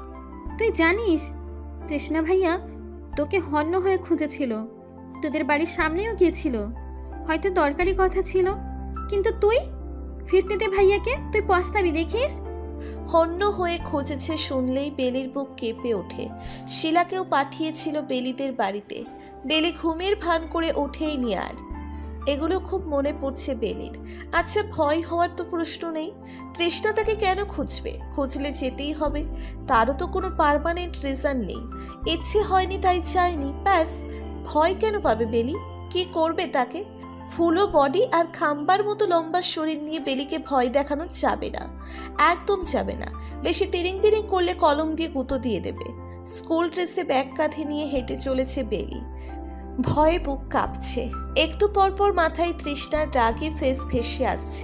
তুই জানিস তৃষ্ণা ভাইয়া তোকে হন্য হয়ে খুঁজেছিল, তোদের বাড়ির সামনেও গিয়েছিল, হয়তো দরকারি কথা ছিল। কিন্তু তুই ফিরতে দে ভাইয়াকে, তুই পস্তাবি দেখিস। হন্য হয়ে খুঁজেছে শুনলেই বেলির বুক কেঁপে ওঠে। শিলাকেও পাঠিয়েছিল বেলিদের বাড়িতে। বেলি ঘুমের ভান করে ওঠেইনি আর। এগুলো খুব মনে পড়ছে বেলির। আচ্ছা, ভয় হওয়ার তো প্রশ্ন নেই। তৃষ্ণা তাকে কেন খুঁজবে? খুঁজলে যেতেই হবে, তারও তো কোনো পার্মানেন্ট রিজন নেই। ইচ্ছে হয়নি তাই চায়নি, ব্যাস। ভয় কেন পাবে বেলি? কি করবে তাকে? ফুলো বডি আর খাম্বার মতো লম্বা শরীর নিয়ে বেলিকে ভয় দেখানো যাবে না, একদম যাবে না। বেশি তিরিং বিরিং করলে কলম দিয়ে গুঁতো দিয়ে দেবে। স্কুল ড্রেসে ব্যাগ কাঁধে নিয়ে হেঁটে চলেছে বেলি। ভয়ে বুক কাঁপছে। একটু পরপর মাথায় তৃষ্ণার রাগে ফেস ভেসে আসছে।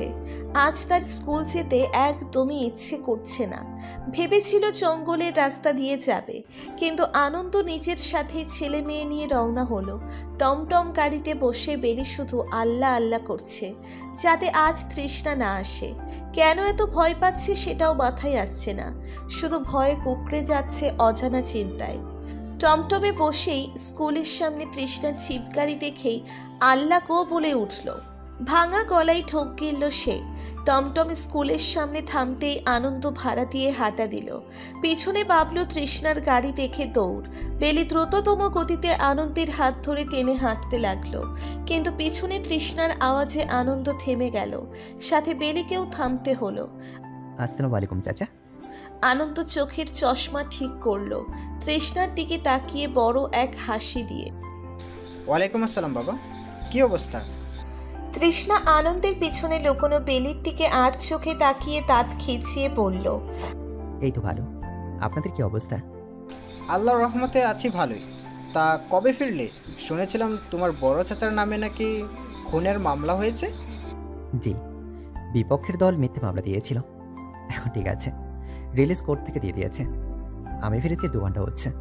আজ তার স্কুল যেতে একদমই ইচ্ছে করছে না। ভেবেছিল জঙ্গলের রাস্তা দিয়ে যাবে, কিন্তু আনন্দ নিজের সাথে ছেলে মেয়ে নিয়ে রওনা হলো। টমটম গাড়িতে বসে বেলি শুধু আল্লাহ আল্লাহ করছে যাতে আজ তৃষ্ণা না আসে। কেন এত ভয় পাচ্ছে সেটাও মাথায় আসছে না, শুধু ভয়ে কুকড়ে যাচ্ছে অজানা চিন্তায়। টমটমে বসেই স্কুলের সামনে তৃষ্ণার চিপগাড়ি দেখেই আল্লাহ গো বলে উঠল। ভাঙা গলায় ঠোক গিলল সে। টমটম স্কুলের সামনে থামতেই আনন্দ ভাড়া দিয়ে হাঁটা দিল। পিছনে বাবলু তৃষ্ণার গাড়ি দেখে দৌড়। বেলি দ্রুততম গতিতে আনন্দের হাত ধরে টেনে হাঁটতে লাগলো, কিন্তু পিছনে তৃষ্ণার আওয়াজে আনন্দ থেমে গেল, সাথে বেলিকেও থামতে হলো। আসসালামু আলাইকুম চাচা। আনন্দ চোখের চশমা ঠিক করলো, তৃষ্ণার দিকে তাকিয়ে বড় এক হাসি দিয়ে। ওয়ালাইকুম আসসালাম বাবা, কি অবস্থা? তৃষ্ণা আনন্দের পিছনে লুকোনো বেলির দিকে আর চোখে তাকিয়ে দাঁত খিচিয়ে বলল, এই তো ভালো, আপনাদের কি অবস্থা? আল্লাহর রহমতে আছি ভালোই। তা কবে ফিরলে? শুনেছিলাম তোমার বড় চাচার নামে নাকি খুনের মামলা হয়েছে। জি, বিপক্ষের দল মিথ্যে মামলা দিয়েছিল। এখন ঠিক আছে, রিলিজ কোর্ট থেকে দিয়ে দিয়েছে। আমি ফিরেছি দু ঘন্টা হচ্ছে।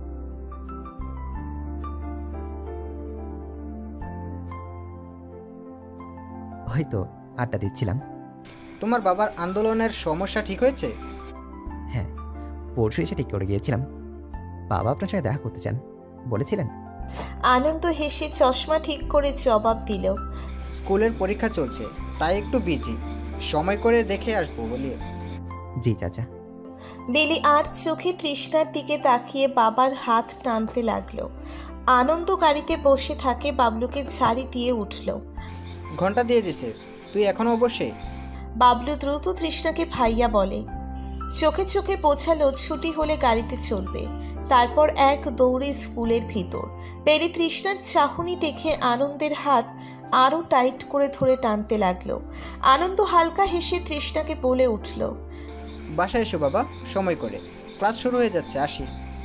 হয়তো আড্ডা দিচ্ছিলাম। তোমার বাবার আন্দোলনের সমস্যা ঠিক হয়েছে? হ্যাঁ, পরশু এসে ঠিক করে গিয়েছিলাম। বাবা আপনার সাথে দেখা করতে চান বলেছিলেন। আনন্দ হেসে চশমা ঠিক করে জবাব দিল, স্কুলের পরীক্ষা চলছে তাই একটু বিজি, সময় করে দেখে আসবো বলি। জি চাচা। বেলি আর চোখে তৃষ্ণার দিকে তাকিয়ে বাবার হাত টানতে লাগলো। আনন্দ গাড়িতে বসে থাকে বাবলুকে ঝাড়ি দিয়ে উঠল। ঘন্টা দিয়ে দিছে, তুই এখনো বসে? বাবলু দ্রুত তৃষ্ণাকে ভাইয়া বলে। চোখে চোখে বোঝালো ছুটি হলে গাড়িতে চলবে। তারপর এক দৌড়ে স্কুলের ভিতর। বেলি তৃষ্ণার চাহনি দেখে আনন্দের হাত আরও টাইট করে ধরে টানতে লাগলো। আনন্দ হালকা হেসে তৃষ্ণাকে বলে উঠল, বাসায় এসো বাবা, সময় করে, ক্লাস শুরু হয়ে যাচ্ছে, আসি।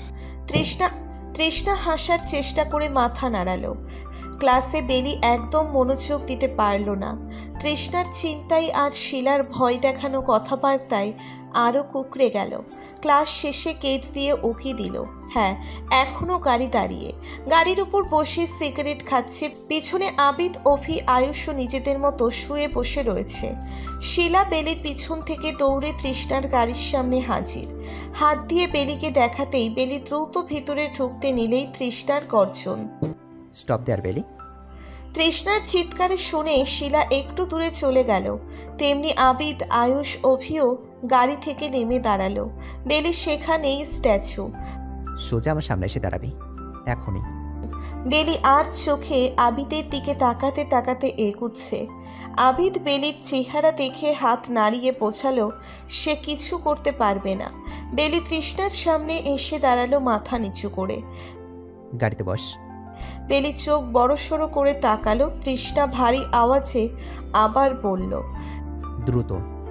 তৃষ্ণা তৃষ্ণা হাসার চেষ্টা করে মাথা নাড়ালো। ক্লাসে বেলি একদম মনোযোগ দিতে পারল না। তৃষ্ণার চিন্তায় আর শিলার ভয় দেখানো কথাবার্তায় আরও কুকড়ে গেল। ক্লাস শেষে গেট দিয়ে উকি দিল। হ্যাঁ, এখনও গাড়ি দাঁড়িয়ে। গাড়ির উপর বসে সিগারেট খাচ্ছে। পিছনে আবিদ, অভি, আয়ুষও নিজেদের মতো শুয়ে বসে রয়েছে। শিলা বেলির পিছন থেকে দৌড়ে তৃষ্ণার গাড়ির সামনে হাজির। হাত দিয়ে বেলিকে দেখাতেই বেলি দ্রুত ভিতরে ঢুকতে নিলেই তৃষ্ণার গর্জন, স্টপ দেয়ার বেলি। তৃষ্ণার চিৎকারে শুনে শিলা একটু দূরে চলে গেল। তেমনি আবিদ, আয়ুষ, অভিও গাড়ি থেকে নেমে দাঁড়ালো। বেলি সেখানেই স্ট্যাচু। সোজা আমার সামনে এসে দাঁড়াবি এখনই। বেলি আর চোখে আবিদের দিকে তাকাতে তাকাতে এগুচ্ছে। আবিদ বেলির চেহারা দেখে হাত নাড়িয়ে বোঝালো সে কিছু করতে পারবে না। বেলি তৃষ্ণার সামনে এসে দাঁড়ালো মাথা নিচু করে। গাড়িতে বস। বেলি চোখ বড়সড় করে তাকালো। তৃষ্ণা ভারী আওয়াজে আবার বলল, দ্রুত।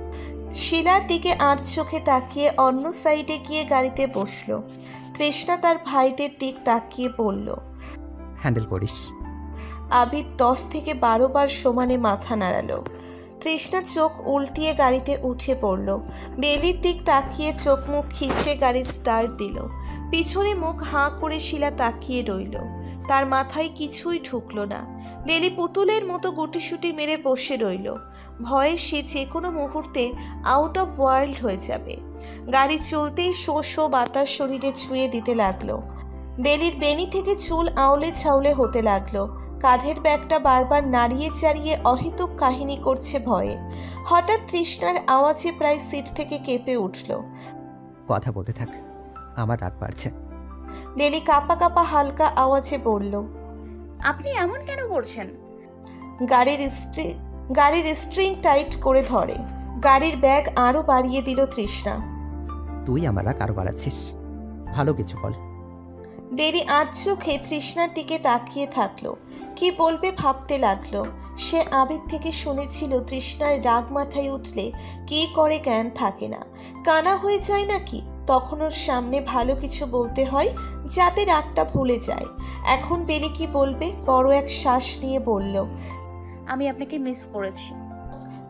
শিলার দিকে আর চোখে তাকিয়ে অন্য সাইডে গিয়ে গাড়িতে বসলো। তৃষ্ণা তার ভাইদের দিক তাকিয়ে বলল, হ্যান্ডেল করিস। আবিদ দশ থেকে বারো বার সমানে মাথা নাড়ালো। তৃষ্ণা চোখ উল্টিয়ে গাড়িতে উঠে পড়ল। বেলির দিক তাকিয়ে চোখ মুখ খিচে গাড়ি স্টার্ট দিল। পিছনে মুখ হাঁ করে শিলা তাকিয়ে রইল। তার মাথায় কিছুই ঢুকলো না। বেলি পুতুলের মতো গুটিসুটি মেরে বসে রইল। ভয়ে সে যে কোনো মুহূর্তে আউট অফ ওয়ার্ল্ড হয়ে যাবে। গাড়ি চলতেই শো শো বাতাস শরীরে ছুঁয়ে দিতে লাগলো। বেলির বেনি থেকে চুল আউলে ছাউলে হতে লাগলো। কাঁধের ব্যাগটা বারবার নাড়িয়ে চাড়িয়ে অহেতুক কাহিনী করছে ভয়ে। হঠাৎ তৃষ্ণার আওয়াজে প্রায় সিট থেকে কেঁপে উঠল, কথা বলতে থাক, আমার রাত বাড়ছে। বেলি কাপা কাপা হালকা আওয়াজে বলল, আপনি এমন কেন করছেন? গাড়ির স্ট্রি গাড়ির স্ট্রিং টাইট করে ধরে। গাড়ির ব্যাগ আরো বাড়িয়ে দিল তৃষ্ণা। তুই আমার রাগ আরো বাড়াচ্ছিস, ভালো কিছু বল। বেলি আর চোখে তৃষ্ণার দিকে তাকিয়ে থাকলো। কি বলবে ভাবতে লাগলো। সে আবেগ থেকে শুনেছিল তৃষ্ণার রাগ মাথায় উঠলে কি করে জ্ঞান থাকে না, কানা হয়ে যায় নাকি। তখন ওর সামনে ভালো কিছু বলতে হয় যাতে রাগটা ভুলে যায়। এখন বেলি কি বলবে? বড় এক শ্বাস নিয়ে বলল, আমি আপনাকে মিস করেছি।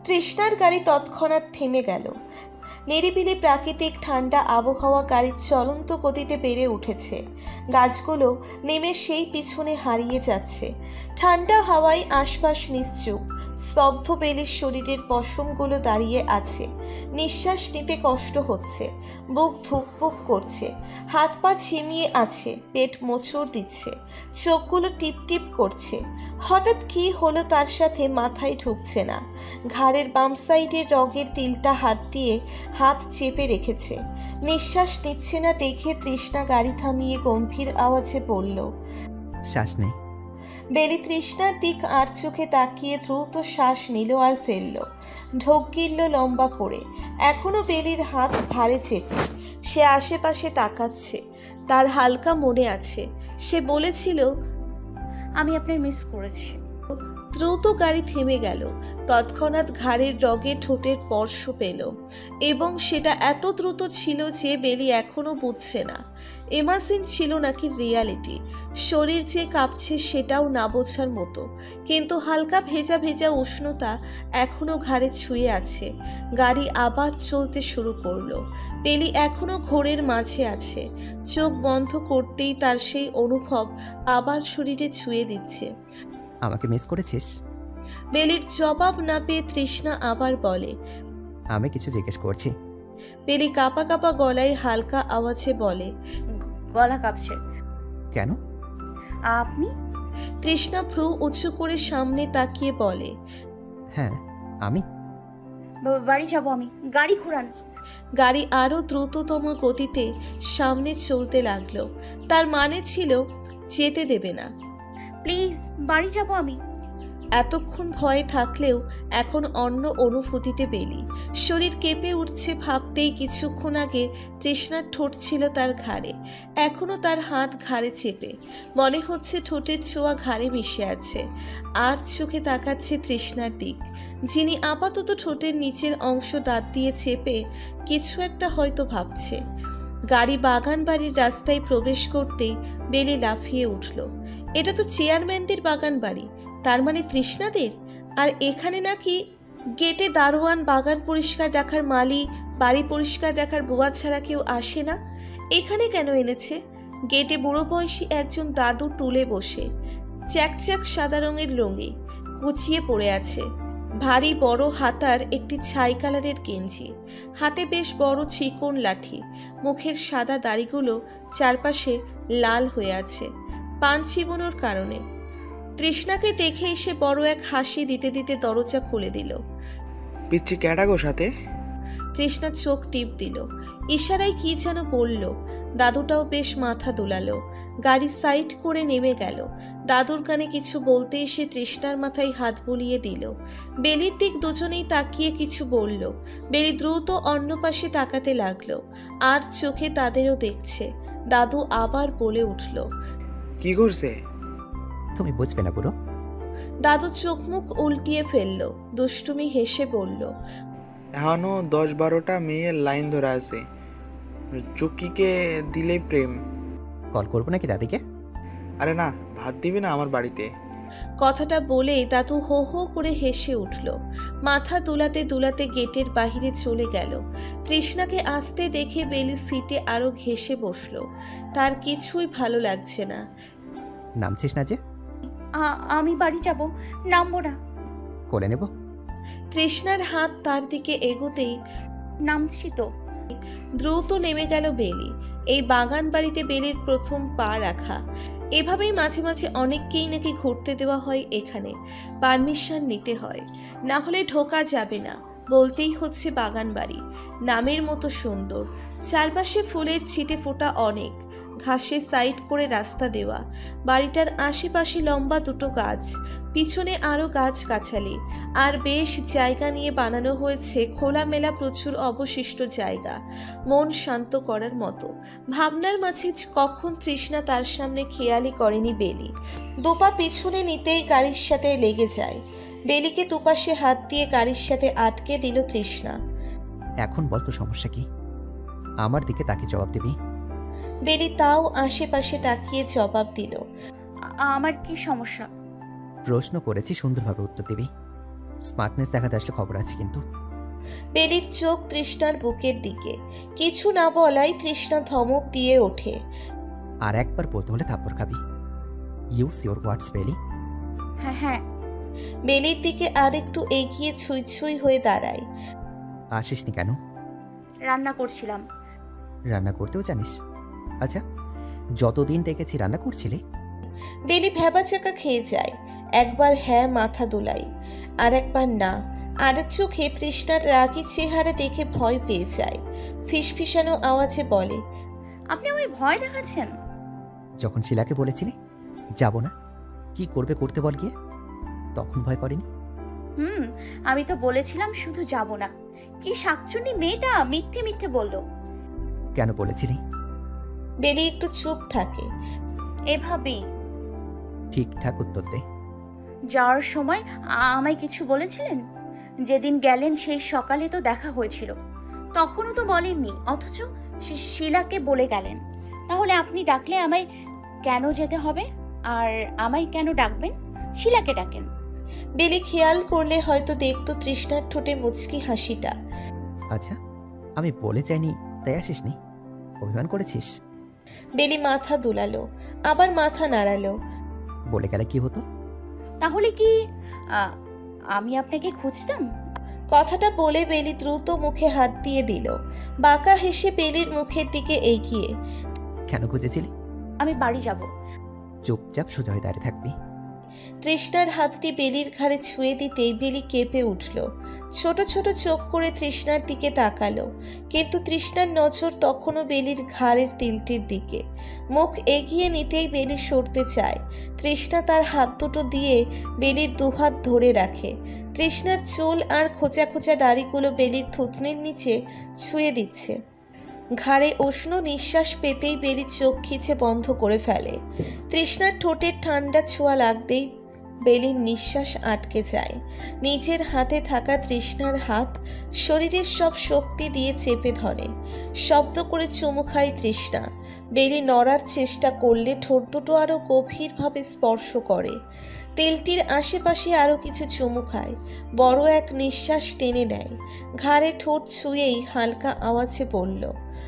তৃষ্ণার গাড়ি তৎক্ষণাৎ থেমে গেল। নিরিবিলি প্রাকৃতিক ঠান্ডা আবহাওয়া গাড়ির চলন্ত গতিতে বেড়ে উঠেছে। গাছগুলো নেমে সেই পিছনে হারিয়ে যাচ্ছে। ঠান্ডা হাওয়ায় আশপাশ নিশ্চুপ। স্তব্ধ বেলির শরীরের পশমগুলো দাঁড়িয়ে আছে। নিঃশ্বাস নিতে কষ্ট হচ্ছে, বুক ধুকপুক করছে, হাত পা ঝিমিয়ে আছে, পেট মোচড় দিচ্ছে, চোখগুলো টিপ টিপ করছে। হঠাৎ কি হলো তার সাথে মাথায় ঢুকছে না। ঘাড়ের বাম সাইডের রগের তিলটা হাত দিয়ে হাত চেপে রেখেছে। নিঃশ্বাস নিচ্ছে না দেখে তৃষ্ণা গাড়ি থামিয়ে গম্ভীর আওয়াজে বলল, শ্বাস নেই। বেলি তৃষ্ণার দিক আর চোখে তাকিয়ে দ্রুত শ্বাস নিল আর ফেলল। ঢোক গিলল লম্বা করে। এখনো বেলির হাত ঘাড়ে চেপে। সে আশেপাশে তাকাচ্ছে। তার হালকা মনে আছে সে বলেছিল, আমি আপনার মিস করেছি। দ্রুত গাড়ি থেমে গেল। তৎক্ষণাৎ ঘাড়ের রগে ঠোঁটের স্পর্শ পেল এবং সেটা এত দ্রুত ছিল যে বেলি এখনো বুঝছে না এমাসিন ছিল নাকি রিয়ালিটি। শরীর যে কাঁপছে সেটাও না বোঝার মতো, কিন্তু হালকা ভেজা ভেজা উষ্ণতা এখনো ঘাড়ে ছুঁয়ে আছে। গাড়ি আবার চলতে শুরু করলো। বেলি এখনো ঘোরের মাঝে আছে। চোখ বন্ধ করতেই তার সেই অনুভব আবার শরীরে ছুঁয়ে দিচ্ছে। আমাকে মিস করেছিস? বেলির জবাব না পেয়ে তৃষ্ণা আবার বলে, আমি কিছু জিজ্ঞেস করছি। বেলি কাঁপা কাঁপা গলায় হালকা আওয়াজে বলে, গলা কাঁপছে। কেন? আপনি? তৃষ্ণা ভ্রু উঁচু করে সামনে তাকিয়ে বলে, হ্যাঁ আমি। বাড়ি যাব আমি, গাড়ি ঘোরান। গাড়ি আরো দ্রুততম গতিতে সামনে চলতে লাগলো। তার মানে ছিল যেতে দেবে না। প্লিজ, বাড়ি যাব আমি। এতক্ষণ ভয়ে থাকলেও এখন অন্য অনুভূতিতে বেলি। শরীর কেঁপে উঠছে ভাবতেই কিছুক্ষণ আগে তৃষ্ণার ঠোঁট ছিল তার ঘাড়ে, এখনো তার হাত ঘাড়ে চেপে। মনে হচ্ছে ঠোঁটের ছোঁয়া ঘাড়ে মিশে আছে। আর চোখে তাকাচ্ছে তৃষ্ণার দিক, যিনি আপাতত ঠোঁটের নিচের অংশ দাঁত দিয়ে চেপে কিছু একটা হয়তো ভাবছে। গাড়ি বাগান বাড়ির রাস্তায় প্রবেশ করতেই বেলি লাফিয়ে উঠল। এটা তো চেয়ারম্যানদের বাগান বাড়ি, তার মানে তৃষ্ণাদের। আর এখানে নাকি গেটে দারোয়ান, বাগান পরিষ্কার রাখার মালি, বাড়ি পরিষ্কার রাখার বুয়া ছাড়া কেউ আসে না। এখানে কেন এনেছে? গেটে বুড়ো বয়সী একজন দাদু টুলে বসে, চ্যাকচ্যাক সাদা রঙের লুঙ্গি, কুচিয়ে পড়ে আছে, ভারী বড় হাতার একটি ছাই কালারের গেঞ্জি, হাতে বেশ বড় চিকন লাঠি, মুখের সাদা দাড়িগুলো চারপাশে লাল হয়ে আছে পান চিবোনোর কারণে। তৃষ্ণাকে দেখে এসে বড় এক হাসি দিতে দিতে দরজা খুলে দিল। পিচ্ছি ক্যাটা গো সাথে? তৃষ্ণা চোখ টিপ দিল, ইশারায় কি যেন বলল। দাদুটাও বেশ মাথা দুলালো। গাড়ি সাইড করে নেমে গেল। দাদুর কানে কিছু বলতে এসে তৃষ্ণার মাথায় হাত বুলিয়ে দিল। বেলির দিক দুজনেই তাকিয়ে কিছু বলল। বেলি দ্রুত অন্য পাশে তাকাতে লাগলো, আর চোখে তাদেরও দেখছে। দাদু আবার বলে উঠল, কি করছে? তুমি বুঝবে না বুড়ো। দাদু চোখ মুখ উল্টিয়ে ফেলল, দুষ্টুমি হেসে বলল, এখনো দশ বারোটা মেয়ের লাইন ধরে আছে, চুক্কিকে দিলেই প্রেম। কল করবো নাকি দাদিকে? আরে না, ভাত দিবি না আমার বাড়িতে? কথাটা বলেই দাদু হো হো করে হেসে উঠল। মাথা দুলাতে দুলাতে গেটের বাহিরে চলে গেল। তৃষ্ণাকে আসতে দেখে বেলি সিটে আরো ঘেঁষে বসলো। তার কিছুই ভালো লাগছে না। নামছিস না যে? আমি বাড়ি যাব, নামবো না। কোলে নেব? তৃষ্ণার হাত তার দিকে এগোতেই, নামছি তো। দ্রুত নেমে গেল বেলি। এই বাগান বাড়িতে বেলির প্রথম পা রাখা। এভাবেই মাঝে মাঝে অনেককেই নাকি ঘুরতে দেওয়া হয় এখানে, পারমিশন নিতে হয়, না হলে ঢোকা যাবে না। বলতেই হচ্ছে বাগান বাড়ি, নামের মতো সুন্দর। চারপাশে ফুলের ছিটে ফোটা অনেক, ঘাসে সাইড করে রাস্তা দেওয়া। বাড়িটার আশেপাশে লম্বা দুটো গাছ, পিছনে আরো গাছ গাছালি, আর বেশ জায়গা নিয়ে বানানো হয়েছে খোলামেলা প্রচুর অবশিষ্ট জায়গা, মন শান্ত করার মতো। ভাবনার মাঝে কখন তৃষ্ণা তার সামনে খেয়ালি করেনি বেলি। দুপা পিছনে নিতেই গাড়ির সাথে লেগে যায়। বেলিকে দুপাশে হাত দিয়ে গাড়ির সাথে আটকে দিল তৃষ্ণা। এখন বল তো সমস্যা কি? আমার দিকে তাকে জবাব দিবি। বেলি তাও আশেপাশে তাকিয়ে জবাব দিল, আমার কি সমস্যা? প্রশ্ন করেছি, সুন্দরভাবে উত্তর দিবি। স্মার্টনেস দেখাতে আসলে খবর আছে কিন্তু। বেলির চোখ তৃষ্ণার বুকের দিকে। কিছু না বলাই তৃষ্ণা ধমক দিয়ে ওঠে। আর একবার বলতে হলে থাপ্পড় খাবি। ইউজ ইউর ওয়ার্ডস বেলি। হ্যাঁ হ্যাঁ। বেলির দিকে আরেকটু এগিয়ে ছুঁই ছুঁই হয়ে দাঁড়ায়। আসিসনি কেন? রান্না করছিলাম। রান্না করতেও জানিস? আচ্ছা, যতদিন ডেকেছি রান্না করছিলে? বেলি ভ্যাবাচাকা খেয়ে যায়। একবার হ্যাঁ মাথা দোলাই, আর একবার না। আরেক চোখে তৃষ্ণার রাগী চেহারা দেখে ভয় পেয়ে যায়। ফিসফিসানো আওয়াজে বলে, আপনি আমায় ভয় দেখাচ্ছেন? যখন শিলাকে বলেছিলি যাব না, কি করবে করতে বল গিয়ে, তখন ভয় করেনি? হুম, আমি তো বলেছিলাম শুধু যাব না। কি শাকচুন্নি মেয়েটা মিথ্যে মিথ্যে বলল। কেন বলেছিলি? বেলি একটু চুপ থাকে। এভাবেই। ঠিকঠাক উত্তর দে। যাওয়ার সময় আমায় কিছু বলেছিলেন? যেদিন গেলেন সেই সকালে তো দেখা হয়েছিল, তখনও তো বলেননি, অথচ শিলাকে বলে গেলেন। তাহলে আপনি ডাকলে আমায় কেন যেতে হবে? আর আমায় কেন ডাকবেন? শিলাকে ডাকেন। বেলি খেয়াল করলে হয়তো দেখতো তৃষ্ণার ঠোঁটে মুচকি হাসিটা। আচ্ছা, আমি বলে চাইনি তাই আসিসনি? অভিমান করেছিস? বেলি মাথা দুলালো, আবার মাথা নাড়ালো। বলে গেলে কি হতো? তাহলে কি আমি আপনাকে খুঁজতাম? কথাটা বলে বেলি দ্রুত মুখে হাত দিয়ে দিল, বাঁকা হেসে বেলির মুখের দিকে এগিয়ে। কেন খুঁজেছিলি? আমি বাড়ি যাব। চুপচাপ সোজা হয়ে দাঁড়িয়ে থাকবি। তৃষ্ণার হাতটি বেলির ঘাড়ে ছুঁয়ে দিতেই বেলি কেঁপে উঠল। ছোট ছোট চোখ করে তৃষ্ণার দিকে তাকালো, কিন্তু তৃষ্ণার নজর তখনও বেলির ঘাড়ের তিলটির দিকে। মুখ এগিয়ে নিতেই বেলি সরতে চায়। তৃষ্ণা তার হাত দুটো দিয়ে বেলির দুহাত ধরে রাখে। তৃষ্ণার চুল আর খোঁচা খোঁচা দাড়িগুলো বেলির থুতনির নিচে ছুঁয়ে দিচ্ছে। ঘাড়ে উষ্ণ নিঃশ্বাস পেতেই বেলি চোখ খিচে বন্ধ করে ফেলে। তৃষ্ণার ঠোঁটের ঠান্ডা ছোঁয়া লাগতেই বেলির নিঃশ্বাস আটকে যায়। নিজের হাতে থাকা তৃষ্ণার হাত শরীরের সব শক্তি দিয়ে চেপে ধরে। শব্দ করে চুমু খায় তৃষ্ণা। বেলি নড়ার চেষ্টা করলে ঠোঁট দুটো আরও গভীরভাবে স্পর্শ করে। তেলটির আশেপাশে আরও কিছু চুমু খায়। বড় এক নিঃশ্বাস টেনে নেয়। ঘাড়ে ঠোঁট ছুঁয়েই হালকা আওয়াজে বলল,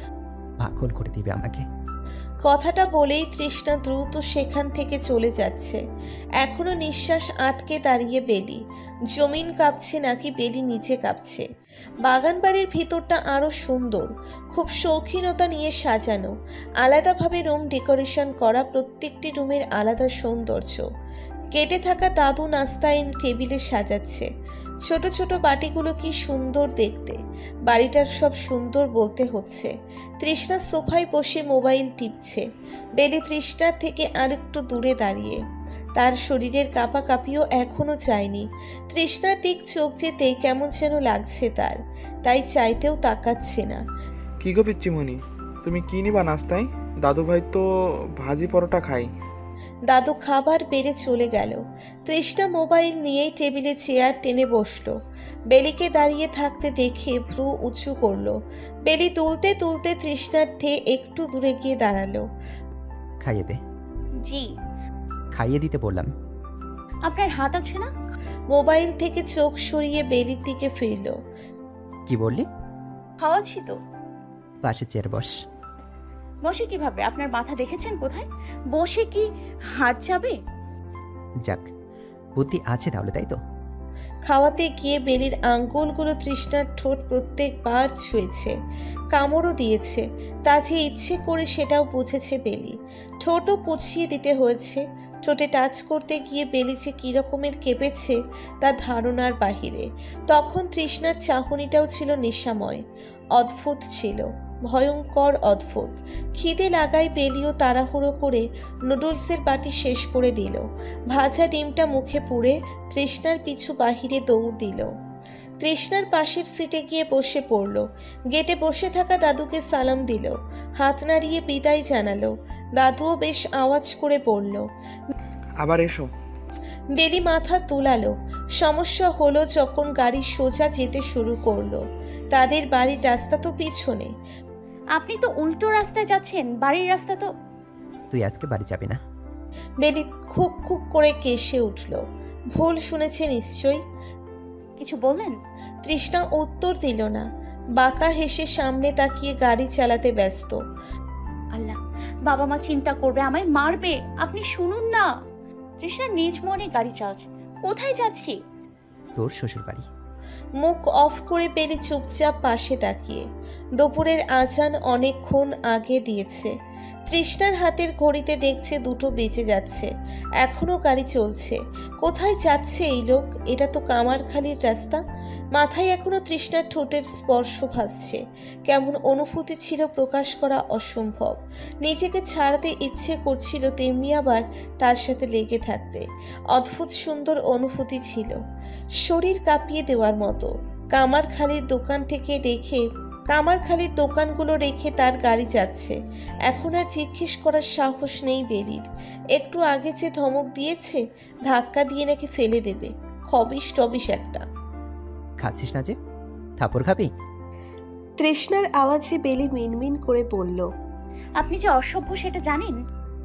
পাগল করে দিবে আমাকে। কথাটা বলেই তৃষ্ণা দ্রুত সেখান থেকে চলে যাচ্ছে। এখনো নিঃশ্বাস আটকে দাঁড়িয়ে বেলি। জমিন কাঁপছে নাকি বেলি নিচে কাঁপছে। বাগান বাড়ির ভিতরটা আরও সুন্দর, খুব শৌখিনতা নিয়ে সাজানো। আলাদাভাবে রুম ডেকোরেশন করা, প্রত্যেকটি রুমের আলাদা সৌন্দর্য। কেটে থাকা দাদু নাস্তায় টেবিলে সাজাচ্ছে। ছোট ছোট বাটিগুলো কি সুন্দর দেখতে। বাড়িটার সব সুন্দর বলতে হচ্ছে। তৃষ্ণা সোফায় বসে মোবাইল টিপছে। বেলি তৃষ্ণার থেকে আরেকটু দূরে দাঁড়িয়ে। তার শরীরের কাঁপাকাঁপিও এখনো যায়নি। তৃষ্ণার দিক চোখ যেতেই কেমন যেন লাগছে তার, তাই চাইতেও তাকাচ্ছে না। কি গো পিচ্চিমণি, তুমি কি নিবা নাস্তায়? দাদু ভাই তো ভাজি পরোটা খাই। দাদু খাবার বেড়ে চলে গেল। তৃষ্ণা মোবাইল নিয়েই টেবিলে চেয়ার টেনে বসলো। বেলিকে দাঁড়িয়ে থাকতে দেখে ভ্রু উঁচু করলো। বেলি তুলতে তুলতে তৃষ্ণার থেকে একটু দূরে গিয়ে দাঁড়ালো। খাইয়ে দে। জি। খাইয়ে দিতে বললাম। আপনার হাত আছে না? মোবাইল থেকে চোখ সরিয়ে বেলির দিকে ফিরল। কি বললি? খাওয়াচ্ছি তো। পাশে চেয়ার বস। বসে কিভাবে? আপনার মাথা দেখেছেন কোথায়? বসে কি হাত যাবে? যাক, বুদ্ধি আছে তাহলে, তাই তো? খাওয়াতে গিয়ে বেলির আঙ্গুলগুলো তৃষ্ণার ঠোঁট প্রত্যেকবার ছুঁয়েছে, কামড়ও দিয়েছে। তা যে ইচ্ছে করে সেটাও বুঝেছে বেলি। ঠোঁটও পুছিয়ে দিতে হয়েছে। ঠোঁটে টাচ করতে গিয়ে বেলি যে কী রকমের কেঁপেছে তা ধারণার বাহিরে। তখন তৃষ্ণার চাহনিটাও ছিল নেশাময়, অদ্ভুত ছিল, ভয়ঙ্কর অদ্ভুত। খিদে লাগায় বেলিও তাড়াহুড়ো করে নুডলসের বাটি শেষ করে দিল। ভাজা ডিমটা মুখে পুড়ে তৃষ্ণার পিছু বাহিরে দৌড় দিল। তৃষ্ণার পাশের সিটে গিয়ে বসে পড়ল। গেটে বসে থাকা দাদুকে সালাম দিল, হাত নাড়িয়ে বিদায় জানালো। দাদুও বেশ আওয়াজ করে বলল, আবার এসো। বেলি মাথা তুলালো। সমস্যা হলো যখন গাড়ি সোজা যেতে শুরু করলো। তাদের বাড়ির রাস্তা তো পিছনে। আপনি তো উল্টো রাস্তায় যাচ্ছেন, বাড়ির রাস্তা তো। তুই আজকে বাড়ি যাবি না? বেলি খুক খুক করে কেসে উঠল। ভুল শুনেছে নিশ্চয়ই। কিছু বললেন? তৃষ্ণা উত্তর দিল না, বাঁকা হেসে সামনে তাকিয়ে গাড়ি চালাতে ব্যস্ত। আল্লাহ, বাবা মা চিন্তা করবে, আমায় মারবে। আপনি শুনুন না। তৃষ্ণা নিজ মনে গাড়ি চালাচ্ছে। কোথায় যাচ্ছি? তোর শ্বশুর বাড়ি। মুখ অফ করে বেলি চুপচাপ পাশে তাকিয়ে। দুপুরের আজান অনেকক্ষণ আগে দিয়েছে। তৃষ্ণার হাতের ঘড়িতে দেখছে দুটো বেজে যাচ্ছে, এখনো গাড়ি চলছে। কোথায় যাচ্ছে এই লোক? এটা তো কামারখালির রাস্তা। মাথায় এখনো তৃষ্ণার ঠোঁটের স্পর্শ ভাসছে। কেমন অনুভূতি ছিল প্রকাশ করা অসম্ভব। নিজেকে ছাড়তে ইচ্ছে করছিল, তেমনি আবার তার সাথে লেগে থাকতে। অদ্ভুত সুন্দর অনুভূতি ছিল, শরীর কাঁপিয়ে দেওয়ার মতো। কামারখালির দোকান থেকে রেখে কামারখালির দোকানগুলো রেখে তার গাড়ি যাচ্ছে। এখন আর জিজ্ঞেস করার সাহস নেই বেলির। একটু আগে যে ধমক দিয়েছে, ধাক্কা দিয়ে নাকি ফেলে দেবে। খবিস টবিস একটা। খাচ্ছিস না যে, থাপড় খাবি? তৃষ্ণার আওয়াজে বেলি মিনমিন করে বলল, আপনি যে অসভ্য সেটা জানেন?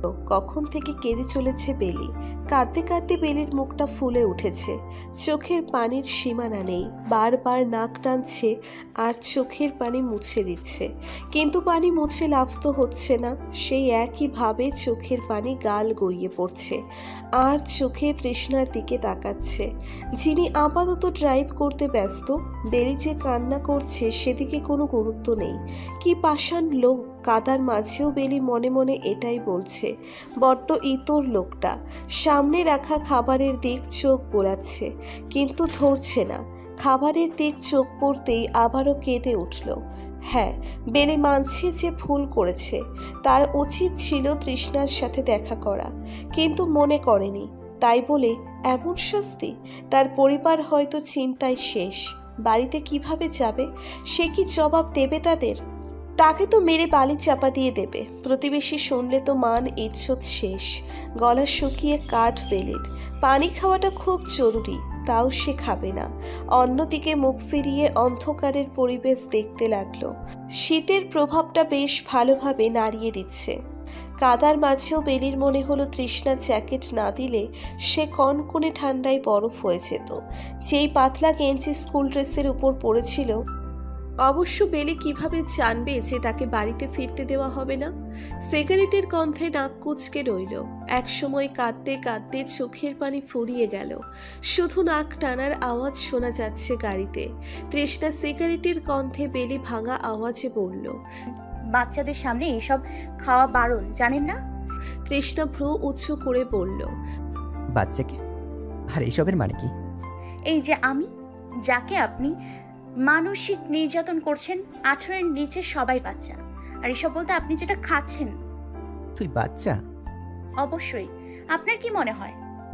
কখন থেকে কেঁদে চলেছে বেলি। কাঁদতে কাঁদতে বেলির মুখটা ফুলে উঠেছে, চোখের পানির সীমানা নেই। বারবার নাক টানছে আর চোখের পানি মুছে দিচ্ছে, কিন্তু পানি মুছে লাভ তো হচ্ছে না। সেই একইভাবে চোখের পানি গাল গড়িয়ে পড়ছে আর চোখে তৃষ্ণার দিকে তাকাচ্ছে, যিনি আপাতত ড্রাইভ করতে ব্যস্ত। বেলি যে কান্না করছে সেদিকে কোনো গুরুত্ব নেই। কি পাষাণ লোক! কাদার মাঝেও বেলি মনে মনে এটাই বলছে, বড্ড ইতর লোকটা। সামনে রাখা খাবারের দিক চোখ বোলাচ্ছে, কিন্তু ধরছে না। খাবারের দিক চোখ পড়তেই আবারও কেঁদে উঠল। হ্যাঁ, বেলি মানছে যে ভুল করেছে। তার উচিত ছিল তৃষ্ণার সাথে দেখা করা, কিন্তু মনে করেনি। তাই বলে এমন শাস্তি? তার পরিবার হয়তো চিন্তায় শেষ। বাড়িতে কিভাবে যাবে? সে কি জবাব দেবে তাদের? তাকে তো মেরে বালি চাপা দিয়ে দেবে। প্রতিবেশী শুনলে তো মান ইজ্জত শেষ। গলা শুকিয়ে কাঠ বেলির। পানি খাওয়াটা খুব জরুরি, তাও সে খাবে না। অন্যদিকে মুখ ফিরিয়ে অন্ধকারের পরিবেশ দেখতে লাগলো। শীতের প্রভাবটা বেশ ভালোভাবে নাড়িয়ে দিচ্ছে। কাদার মাঝেও বেলির মনে হলো তৃষ্ণা জ্যাকেট না দিলে সে কনকনে ঠান্ডায় বরফ হয়ে যেত। যেই পাতলা গেঞ্জি স্কুল ড্রেসের উপর পড়েছিল। অবশ্য বেলি কিভাবে জানবে যে তাকে বাড়িতে ফিরতে দেওয়া হবে না? সিগারেটের গন্ধে নাক কুচকে রইল। একসময় কাঁদতে কাঁদতে চোখের পানি ফুরিয়ে গেল। শুধু নাক টানার আওয়াজ শোনা যাচ্ছে গাড়িতে। তৃষ্ণা সিগারেটের গন্ধে বেলি ভাঙা আওয়াজে বলল, বাচ্চাদের সামনে এসব খাওয়া বারণ, জানেন না? তৃষ্ণা ভ্রু উঁচু করে বলল, বাচ্চাকে? আর এইসবের মানে কি? এই যে আমি, যাকে আপনি মানসিক নির্যাতন করছেন, আঠারোর নিচে সবাই বাচ্চা। আর এসব বলতে আপনি যেটা খাচ্ছেন। তুই বাচ্চা? অবশ্যই। আপনার কি মনে হয়?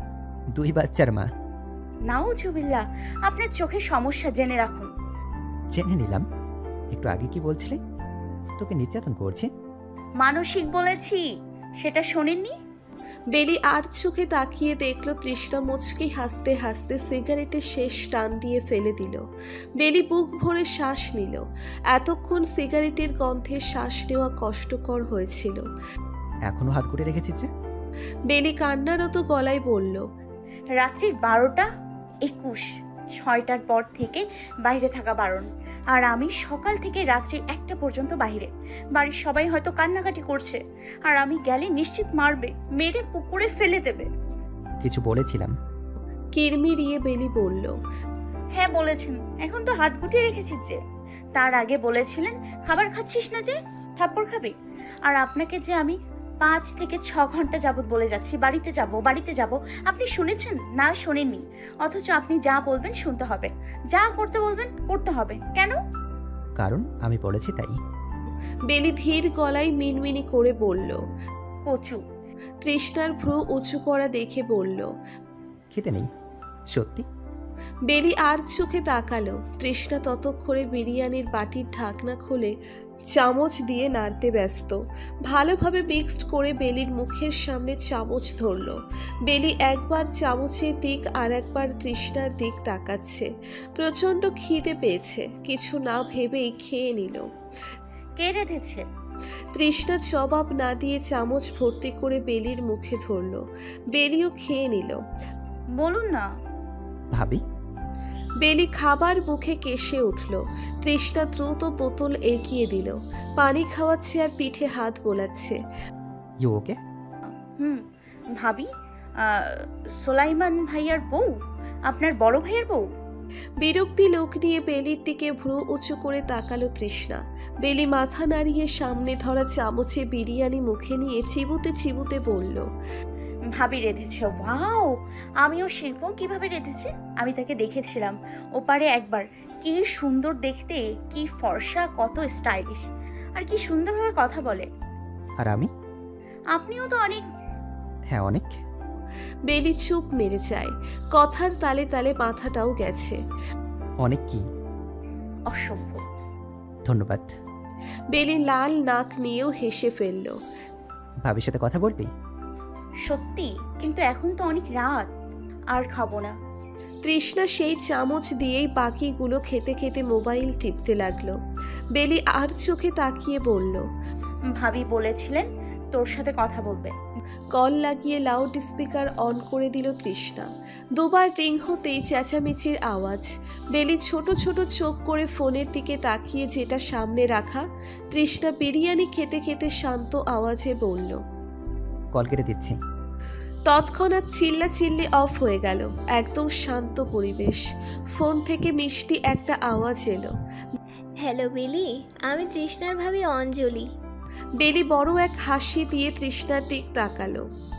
দুই বাচ্চার মা? নাউজুবিল্লাহ, আপনার চোখে সমস্যা, জেনে রাখুন। জেনে নিলাম। একটু আগে কি বলছিলে? তোকে নির্যাতন করছে? মানসিক বলেছি, সেটা শোনেননি? বেলি আর চোখে তাকিয়ে দেখল তৃষ্ণা মুচকি হাসতে হাসতে সিগারেটের শেষ টান দিয়ে ফেলে দিল। বেলি বুক ভরে শ্বাস নিল। এতক্ষণ সিগারেটের গন্ধে শ্বাস নেওয়া কষ্টকর হয়েছিল। এখনো হাত করে রেখেছিস যে? বেলি কান্নারত গলায় বলল, রাত্রির বারোটা একুশ, ছয়টার পর থেকে বাইরে থাকা বারণ। আর আমি সকাল থেকে রাত্রি একটা পর্যন্ত বাইরে। বাড়ির সবাই হয়তো কান্নাকাটি করছে, আর আমি গেলে নিশ্চিত মারবে, মেরে পুকুরে ফেলে দেবে। কিছু বলেছিলাম? কিরমিরিয়ে বেলি বলল, হ্যাঁ বলেছেন। এখন তো হাত গুটিয়ে রেখেছিস যে। তার আগে বলেছিলেন খাবার খাচ্ছিস না যে, থাপ্পড় খাবি। আর আপনাকে যে আমি পাঁচ থেকে ছ ঘন্টা যাবত বলে যাচ্ছি বাড়িতে যাব বাড়িতে যাব, আপনি শুনেছেন? না, শোনেননি। অথচ আপনি যা বলবেন শুনতে হবে, যা করতে বলবেন করতে হবে। কেন? কারণ আমি বলেছি তাই। বেলি ধীর গলায় মিনমিনি করে বলল, কচু। তৃষ্ণার ভ্রু উঁচু করা দেখে বলল, খেতে নেই সত্যি? বেলি আর চোখে তাকালো। তৃষ্ণা ততক্ষণে বিরিয়ানির বাটির ঢাকনা খুলে চামচ দিয়ে নাড়তে ব্যস্ত। ভালোভাবে মিক্সড করে বেলির মুখের সামনে চামচ ধরল। বেলি একবার চামচের দিক আর একবার তৃষ্ণার দিক তাকাচ্ছে। প্রচণ্ড খিদে পেয়েছে, কিছু না ভেবেই খেয়ে নিল। কে রেঁধেছে? তৃষ্ণা জবাব না দিয়ে চামচ ভর্তি করে বেলির মুখে ধরল। বেলিও খেয়ে নিল। বলুন না। ভাবি। বেলি খাবার মুখে কেশে উঠল। তৃষ্ণা দ্রুত বোতল এগিয়ে দিল, পানি খাওয়াচ্ছে আর পিঠে হাত বোলাচ্ছে। You okay? হুম ভাবি, আহ, সোলাইমান ভাইয়ার বউ, আপনার বড় ভাইয়ার বউ। বিরক্তি লোক নিয়ে বেলির দিকে ভ্রু উঁচু করে তাকালো তৃষ্ণা। বেলি মাথা নাড়িয়ে সামনে ধরা চামচে বিরিয়ানি মুখে নিয়ে চিবুতে চিবুতে বলল, ভাবি রেঁধেছে। ওয়াও, আমিও শিখবো কিভাবে রেঁধেছে। আমি তাকে দেখেছিলাম ওপারে একবার, কি সুন্দর দেখতে, কি ফর্সা, কত স্টাইলিশ, আর কি সুন্দরভাবে কথা বলে। আর আমি? আপনিও তো অনেক। হ্যাঁ অনেক। বেলি চুপ মেরে যায়, কথার তালে তালে মাথাটাও গেছে। অনেক কি? অসভ্য। ধন্যবাদ। বেলি লাল নাক নিয়েও হেসে ফেলল। ভাবির সাথে কথা বলবি? সত্যি, কিন্তু এখন তো অনেক রাত, আর খাবো না। তৃষ্ণা সেই চামচ দিয়েই বাকিগুলো খেতে খেতে মোবাইল টিপতে লাগলো। বেলি আর চোখে তাকিয়ে বলল, ভাবি বলেছিলেন তোর সাথে কথা বলবে। কল লাগিয়ে লাউড স্পিকার অন করে দিল তৃষ্ণা। দুবার রিং হতেই চেঁচামেচির আওয়াজ। বেলি ছোট ছোট চোখ করে ফোনের দিকে তাকিয়ে যেটা সামনে রাখা। তৃষ্ণা বিরিয়ানি খেতে খেতে শান্ত আওয়াজে বলল, কল কেটে দিচ্ছি। তৎক্ষণাৎ চিল্লা চিল্লি অফ হয়ে গেল। একদম শান্ত পরিবেশ। ফোন থেকে মিষ্টি একটা আওয়াজ এলো। হ্যালো বেলি, আমি তৃষ্ণার ভাবি অঞ্জলি। বেলি বড় এক হাসি দিয়ে তৃষ্ণার দিক তাকালো।